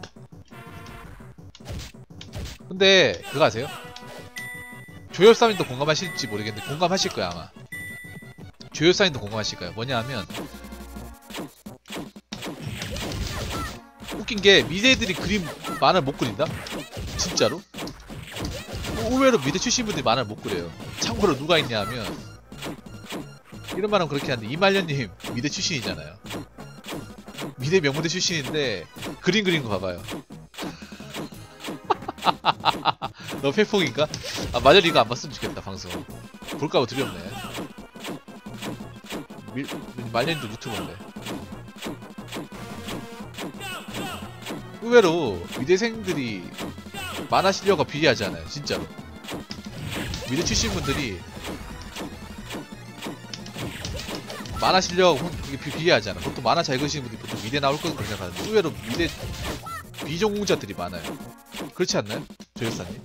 근데 그거 아세요? 조열사님도 공감하실지 모르겠는데 공감하실 거야 아마. 조열사님도 공감하실 거야. 뭐냐 하면 웃긴 게 미대들이 그림 만화를 못 그린다? 진짜로? 의외로 미대 출신 분들이 만화를 못 그려요. 참고로 누가 있냐 하면 이런 말은 그렇게 하는데 이말년님 미대 출신이잖아요. 미대 명문대 출신인데 그림 그린 거 봐봐요. 너 팩폭인가? 아 마저리 이거 안 봤으면 좋겠다 방송. 볼까봐 두렵네. 밀, 말년도 유튜버인데. 의외로 미대생들이 만화 실력과 비례하지 않아요 진짜로. 미대 출신분들이 만화 실력 이게 비교하지 않아. 보통 만화 잘 그리시는 분들이 보통 미대 나올 거는 그렇게 생각하는데 의외로 미대 비전공자들이 많아요. 그렇지 않나요? 조열사님.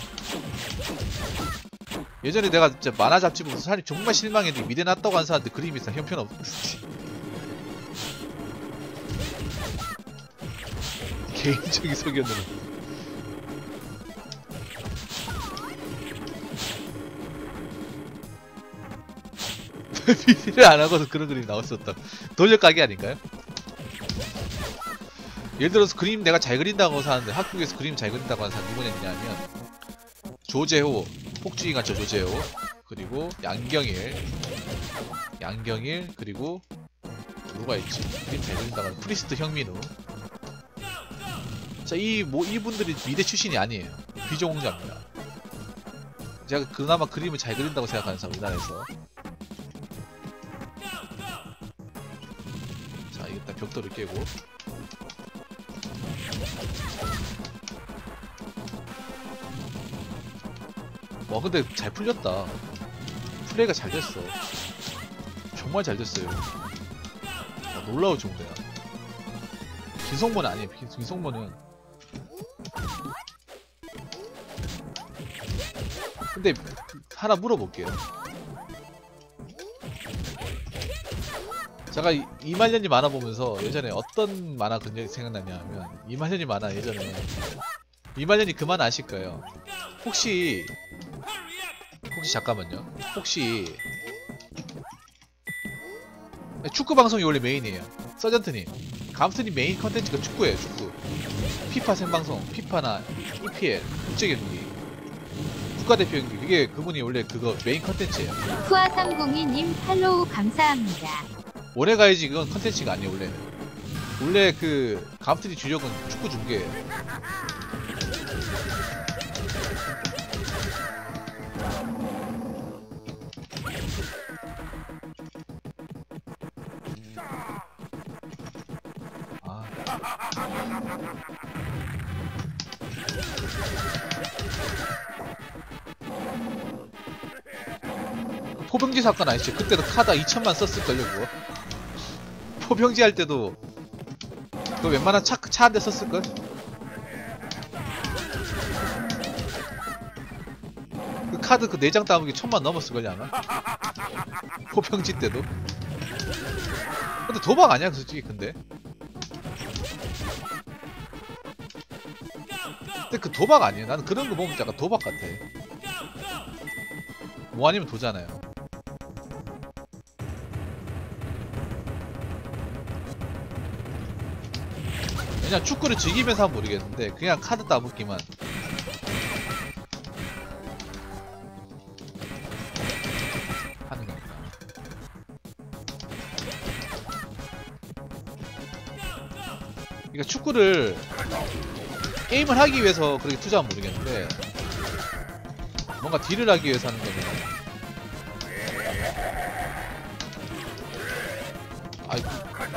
예전에 내가 진짜 만화 잡지 보면서 사람이 정말 실망했는데 미대 났다고 한 사람한테 그림이 있어 형편없지. 개인적인 소견으로. 비리를 안 하고도 그런 그림이 나왔었다. 돌려가기 아닌가요? 예를 들어서 그림 내가 잘 그린다고 하는데 학교에서 그림 잘 그린다고 하는 사람 누구냐면 조재호, 폭주기관차 조재호, 그리고 양경일, 양경일, 그리고 누가 있지? 그림 잘 그린다고 하는 프리스트 형민우. 자, 이, 뭐, 이분들이 미대 출신이 아니에요. 비전공자입니다. 제가 그나마 그림을 잘 그린다고 생각하는 사람, 우리나라에서. 자, 일단 벽돌을 깨고. 와, 근데 잘 풀렸다. 플레이가 잘 됐어. 정말 잘 됐어요. 와, 놀라울 정도야. 김성모는 아니에요. 김- 김성모는. 근데 하나 물어볼게요. 제가 이- 이말년이 만화 보면서 예전에 어떤 만화 근데 생각나냐 하면 이말년이 만화 예전에 이말년이 그 만화 아실 거예요. 혹시 혹시 잠깐만요. 혹시 축구 방송이 원래 메인이에요. 서전트님, 감스님 메인 컨텐츠가 축구예요. 축구. 피파 생방송, 피파나 이피엘, 국제경기, 국가대표 경기. 그게 그분이 원래 그거 메인 컨텐츠예요. 투아삼공이 님 팔로우 감사합니다. 원래 가야지 그건 컨텐츠가 아니에요. 원래는. 원래 그 감스님 주력은 축구 중계예요. 아. 포병지 사건 아시죠? 그때도 카다 이천만 썼을걸요 그거. 포병지 할 때도 그 웬만한 차 차 한 대 썼을걸? 그 카드 그 내장 따먹기 천만 넘었을걸요 아마? 포병지 때도. 근데 도박 아니야 솔직히 근데. 근데 그 도박 아니에요. 나는 그런 거 보면 약간 도박 같아. 뭐 아니면 도잖아요. 그냥 축구를 즐기면서 하면 모르겠는데 그냥 카드 따먹기만. 하는 거니까. 그러니까 축구를 게임을 하기 위해서 그렇게 투자하면 모르겠는데 뭔가 딜을 하기 위해서 하는 거면 아이고.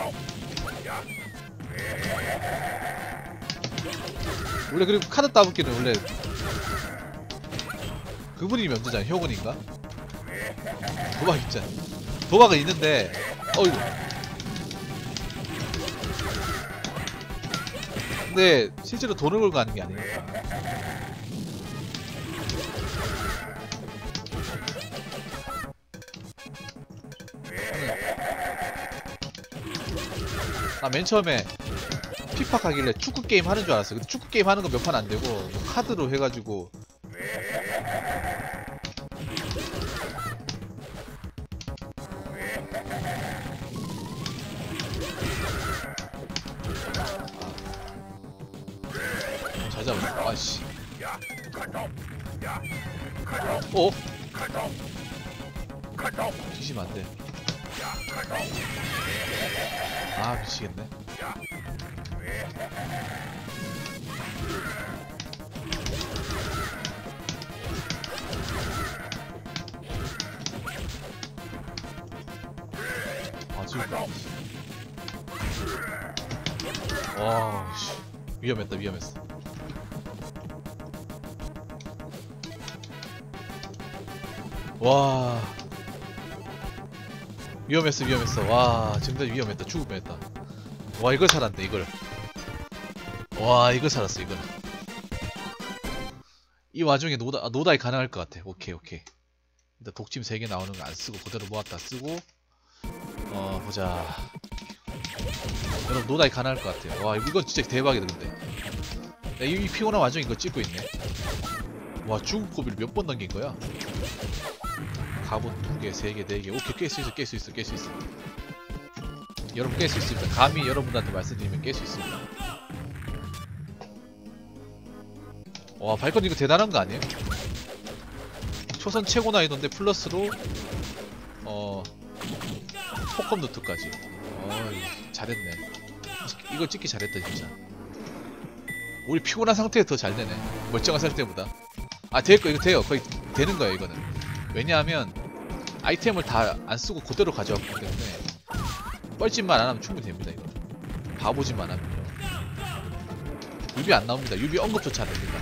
원래 그리고 카드 따먹기는 원래 그분이 면제잖아요. 효군인가? 도박 있잖아. 도박은 있는데 어이구. 근데 실제로 돈을 걸고 하는 게 아니니까. 나 맨 처음에 피파 가길래 축구 게임 하는 줄 알았어. 근데 축구 게임 하는 거 몇 판 안 되고 뭐 카드로 해가지고. 아, 잘 잡았네. 아씨. 어? 뒤지면 안 돼. 아 미치겠네. 아 지금 와 씨. 위험했다 위험했어. 와 위험했어 위험했어. 와 진짜 위험했다. 죽을 뻔했다. 와 이걸 살았네 이걸. 와 이걸 살았어 이걸. 이 와중에 노다 아, 노다이 가능할 것 같아. 오케이 오케이. 일단 독침 세 개 나오는 거 안 쓰고 그대로 모았다 쓰고. 어 보자. 여러분 노다이 가능할 것 같아요. 와 이건 진짜 대박이다 근데. 야, 이, 이 피곤한 와중에 이거 찍고 있네. 와 중국 고비를 몇 번 넘긴 거야? 갑옷 두 개, 세 개, 네 개. 오케이 깰 수 있어, 깰 수 있어, 깰 수 있어. 여러분 깰 수 있습니다. 감히 여러분들한테 말씀드리면 깰 수 있습니다. 와 발건 이거 대단한 거 아니에요? 초선 최고 난이도인데 플러스로 어 포컴 노트까지. 어 잘했네. 이거 찍기 잘했다 진짜. 우리 피곤한 상태에 더 잘 되네. 멀쩡한 상태보다. 아, 될 거, 이거 돼요. 거의 되는 거예요, 이거는. 왜냐하면 아이템을 다 안 쓰고 그대로 가져왔기 때문에 뻘짓만 안 하면 충분히 됩니다, 이거. 바보짓만 하면요. 유비 안 나옵니다. 유비 언급조차 안 됩니다.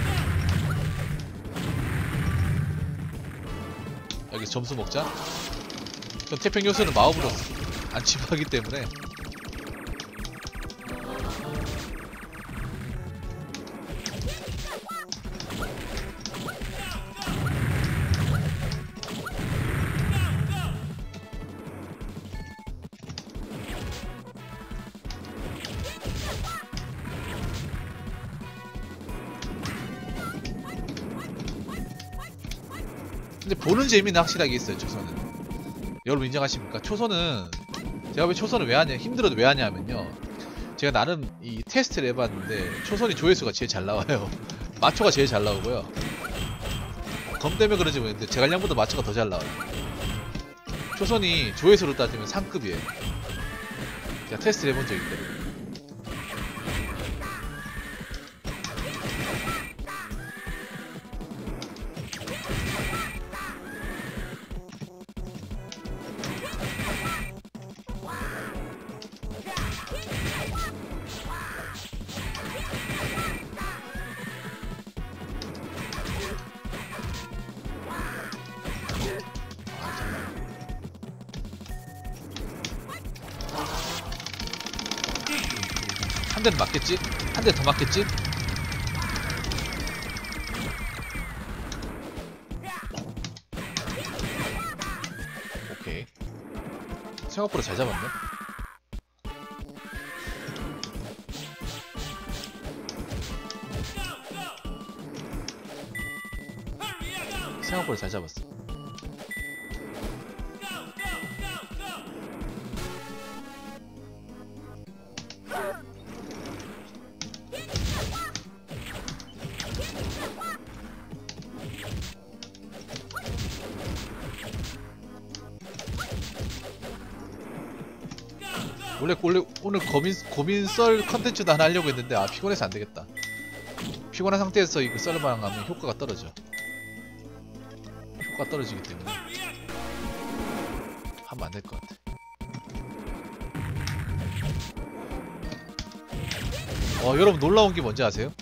여기서 점수 먹자. 전 태평 요소는 마법으로 안 침하기 때문에. 근데 보는 재미는 확실하게 있어요, 초선은. 여러분 인정하십니까? 초선은 제가 왜 초선을 왜 하냐, 힘들어도 왜 하냐 하면요, 제가 나름 이 테스트를 해봤는데 초선이 조회수가 제일 잘 나와요. 마초가 제일 잘 나오고요. 검 때문에 그런지 모르겠는데 제갈량보다 마초가 더 잘 나와요. 초선이 조회수로 따지면 상급이에요. 제가 테스트를 해본 적이 있거든요. 한 대는 맞겠지? 한 대 더 맞겠지? 오케이. 생각보다 잘 잡았네. 생각보다 잘 잡았어. 원래, 원래 오늘 고민 고민 썰 컨텐츠도 하나 하려고 했는데 아 피곤해서 안 되겠다. 피곤한 상태에서 이거 썰만 하면 효과가 떨어져. 효과 떨어지기 때문에 하면 안 될 것 같아. 와, 여러분 놀라운 게 뭔지 아세요?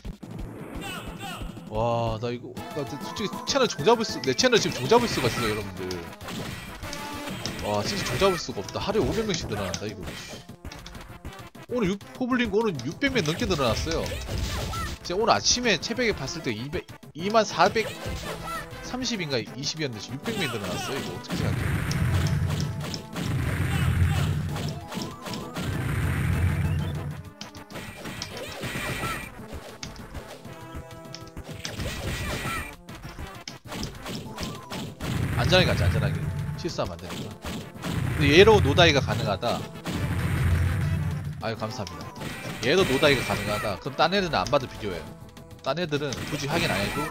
와, 나 이거 나 솔직히 채널 종잡을 수, 내 채널 지금 종잡을 수가 있어요, 여러분들. 와, 진짜 종잡을 수가 없다. 하루에 오백 명씩 늘어난다 이거. 오늘 육, 포블링 오늘 육백 명 넘게 늘어났어요. 제가 오늘 아침에 새벽에 봤을 때 이백, 이만 사백삼십인가 이십이었는데 지금 육백 명이 늘어났어요. 이거 어떻게 생각해요? 안전하게 가자, 안전하게. 실수하면 안 되니까. 근데 얘로 노다이가 가능하다. 아유, 감사합니다. 얘도 노다이가 가능하다. 그럼 딴 애들은 안 봐도 비교해요. 딴 애들은 굳이 확인 안 해도.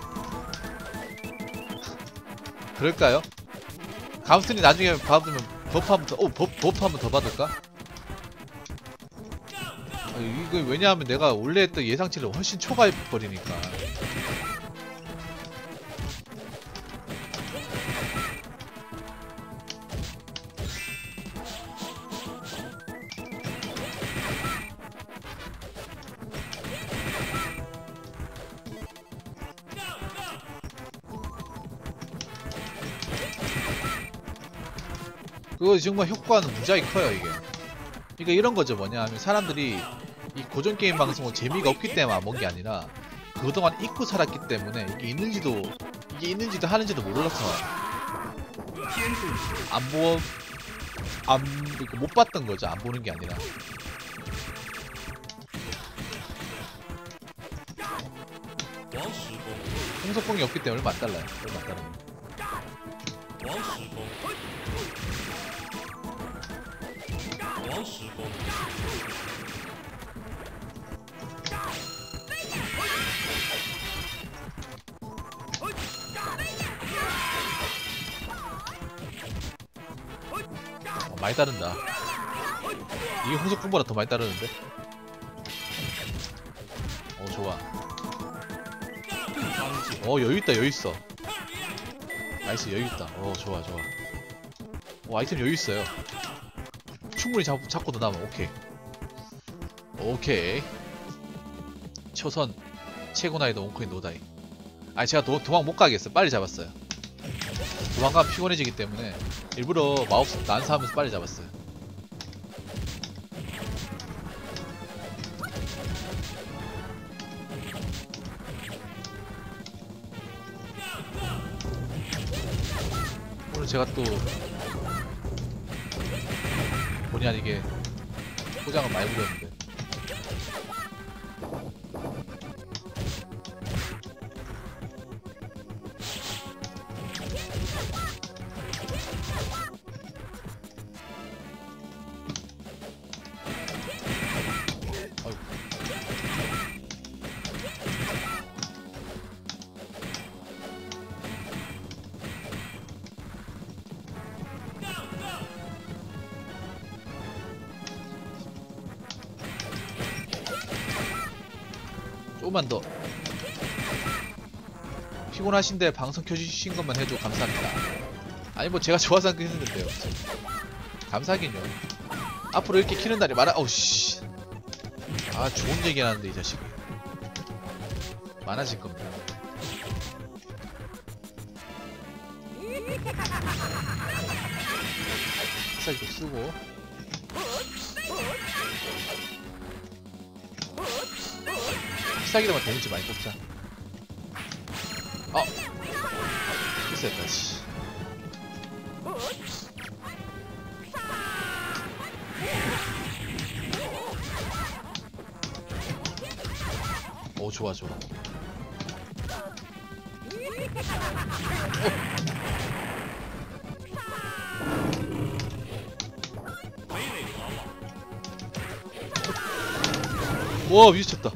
그럴까요? 감스턴이 나중에 받으면 버프 한번 더, 오, 버, 버프 한번 더 받을까? 아, 이거 왜냐하면 내가 원래 했던 예상치를 훨씬 초과해버리니까. 그거 정말 효과는 무지하게 커요, 이게. 그러니까 이런 거죠. 뭐냐 하면 사람들이 이 고전 게임 방송은 재미가 없기 때문에 안 본 게 아니라 그동안 잊고 살았기 때문에 이게 있는지도 이게 있는지도 하는지도 몰라서 안 보, 안, 못 봤던 거죠. 안 보는 게 아니라. 홍석봉이 없기 때문에 얼마 안 달라요. 얼마 안 달라요. 어, 많이 따른다. 이게 홍석봉보다 더 많이 따르는데? 어 좋아. 어 여유있다 여유있어. 나이스 여유있다. 어 좋아 좋아. 어 아이템 여유있어요. 충분히 잡, 잡고 더 남아. 오케이 오케이. 초선 최고 난이도 원코인 노다이. 아니 제가 도, 도망 못 가겠어. 빨리 잡았어요. 도망가면 피곤해지기 때문에 일부러 마법 난사하면서 빨리 잡았어요. 오늘 제가 또 본의 아니게 포장을 많이 부렸는데 조금만 더. 피곤하신데 방송 켜주신 것만 해도 감사합니다. 아니 뭐 제가 좋아서 했는데요. 감사하긴요. 앞으로 이렇게 키는 날이 많아. 어우씨. 아 좋은 얘기 하는데 이 자식이 많아질 겁니다. 쌀도 쓰고. 피사기로만 데미지 많이 뽑자. 어! 실수했다, 씨. 오, 좋아, 좋아. 어. 와, 미쳤다.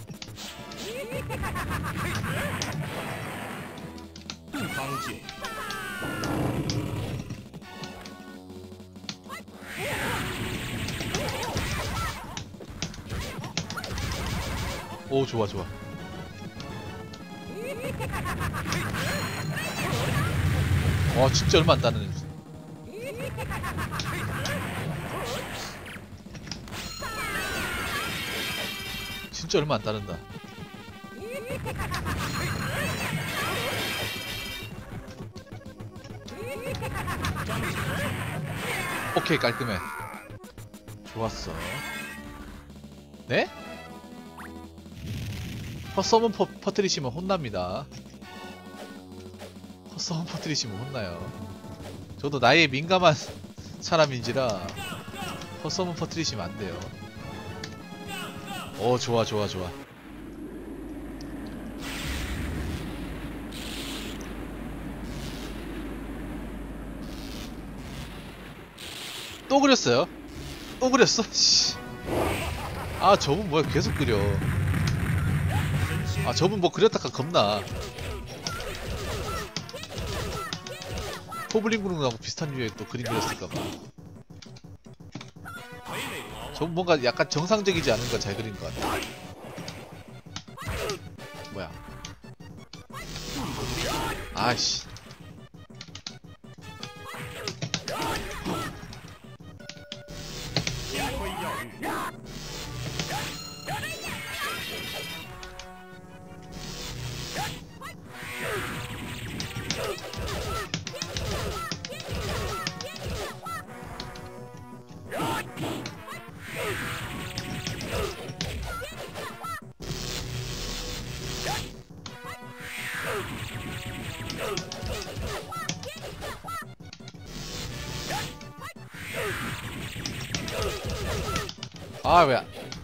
오 좋아 좋아. 와 진짜 얼마 안 따는 진짜 얼마 안 따른다. 오케이 깔끔해. 좋았어. 네? 헛소문 퍼, 퍼뜨리시면 혼납니다. 헛소문 퍼뜨리시면 혼나요. 저도 나이에 민감한 사람인지라 헛소문 퍼뜨리시면 안 돼요. 오 좋아 좋아 좋아. 또 그렸어요? 또 그렸어? 씨. 아 저분 뭐야 계속 그려. 아 저분 뭐 그렸다가 겁나. 포블린 그룹하고 비슷한 류의 또 그림 그렸을까봐. 저분 뭔가 약간 정상적이지 않은 거 잘 그린 것 같아. 뭐야? 아이씨. 아 왜야?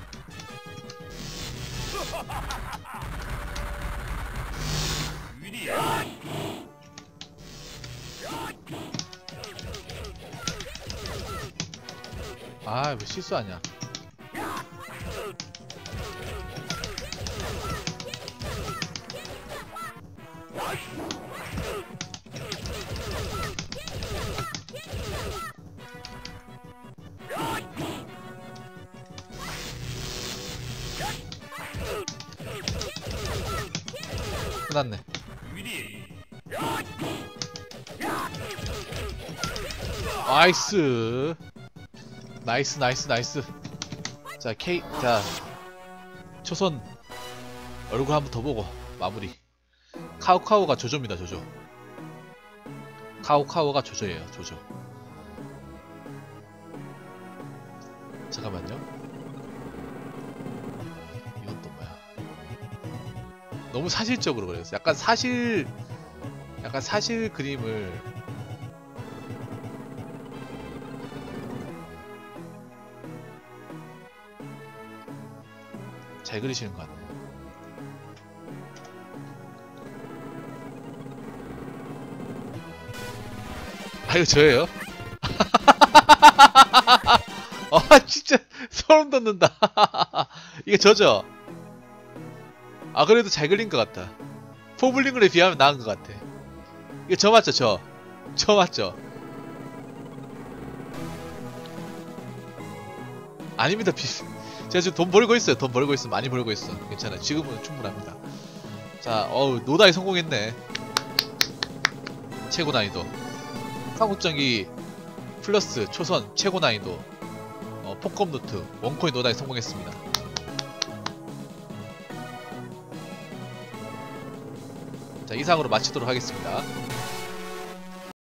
아 왜 실수하냐? 끝났네. 나이스. 나이스 나이스 나이스. 자 K 자 초선 얼굴 한번 더 보고 마무리. 카우카우가 조조입니다. 조조. 카우카우가 조조예요. 조조. 잠깐만요. 이건 또 뭐야? 너무 사실적으로 그랬어. 약간 사실 약간 사실 그림을 잘 그리시는 것 같네요. 아 이거 저예요? 아 진짜 소름 돋는다. 이게 저죠? 아 그래도 잘 그린 것 같다. 포블링글에 비하면 나은 것 같아. 이게 저 맞죠? 저. 저 맞죠? 아닙니다. 비슷. 제가 지금 돈 벌고 있어요. 돈 벌고 있어. 많이 벌고 있어. 괜찮아. 지금은 충분합니다. 자, 어우 노다이 성공했네. 최고 난이도. 한국전기 플러스 초선 최고 난이도. 어, 포컴 노트 원코인 노다이 성공했습니다. 자, 이상으로 마치도록 하겠습니다.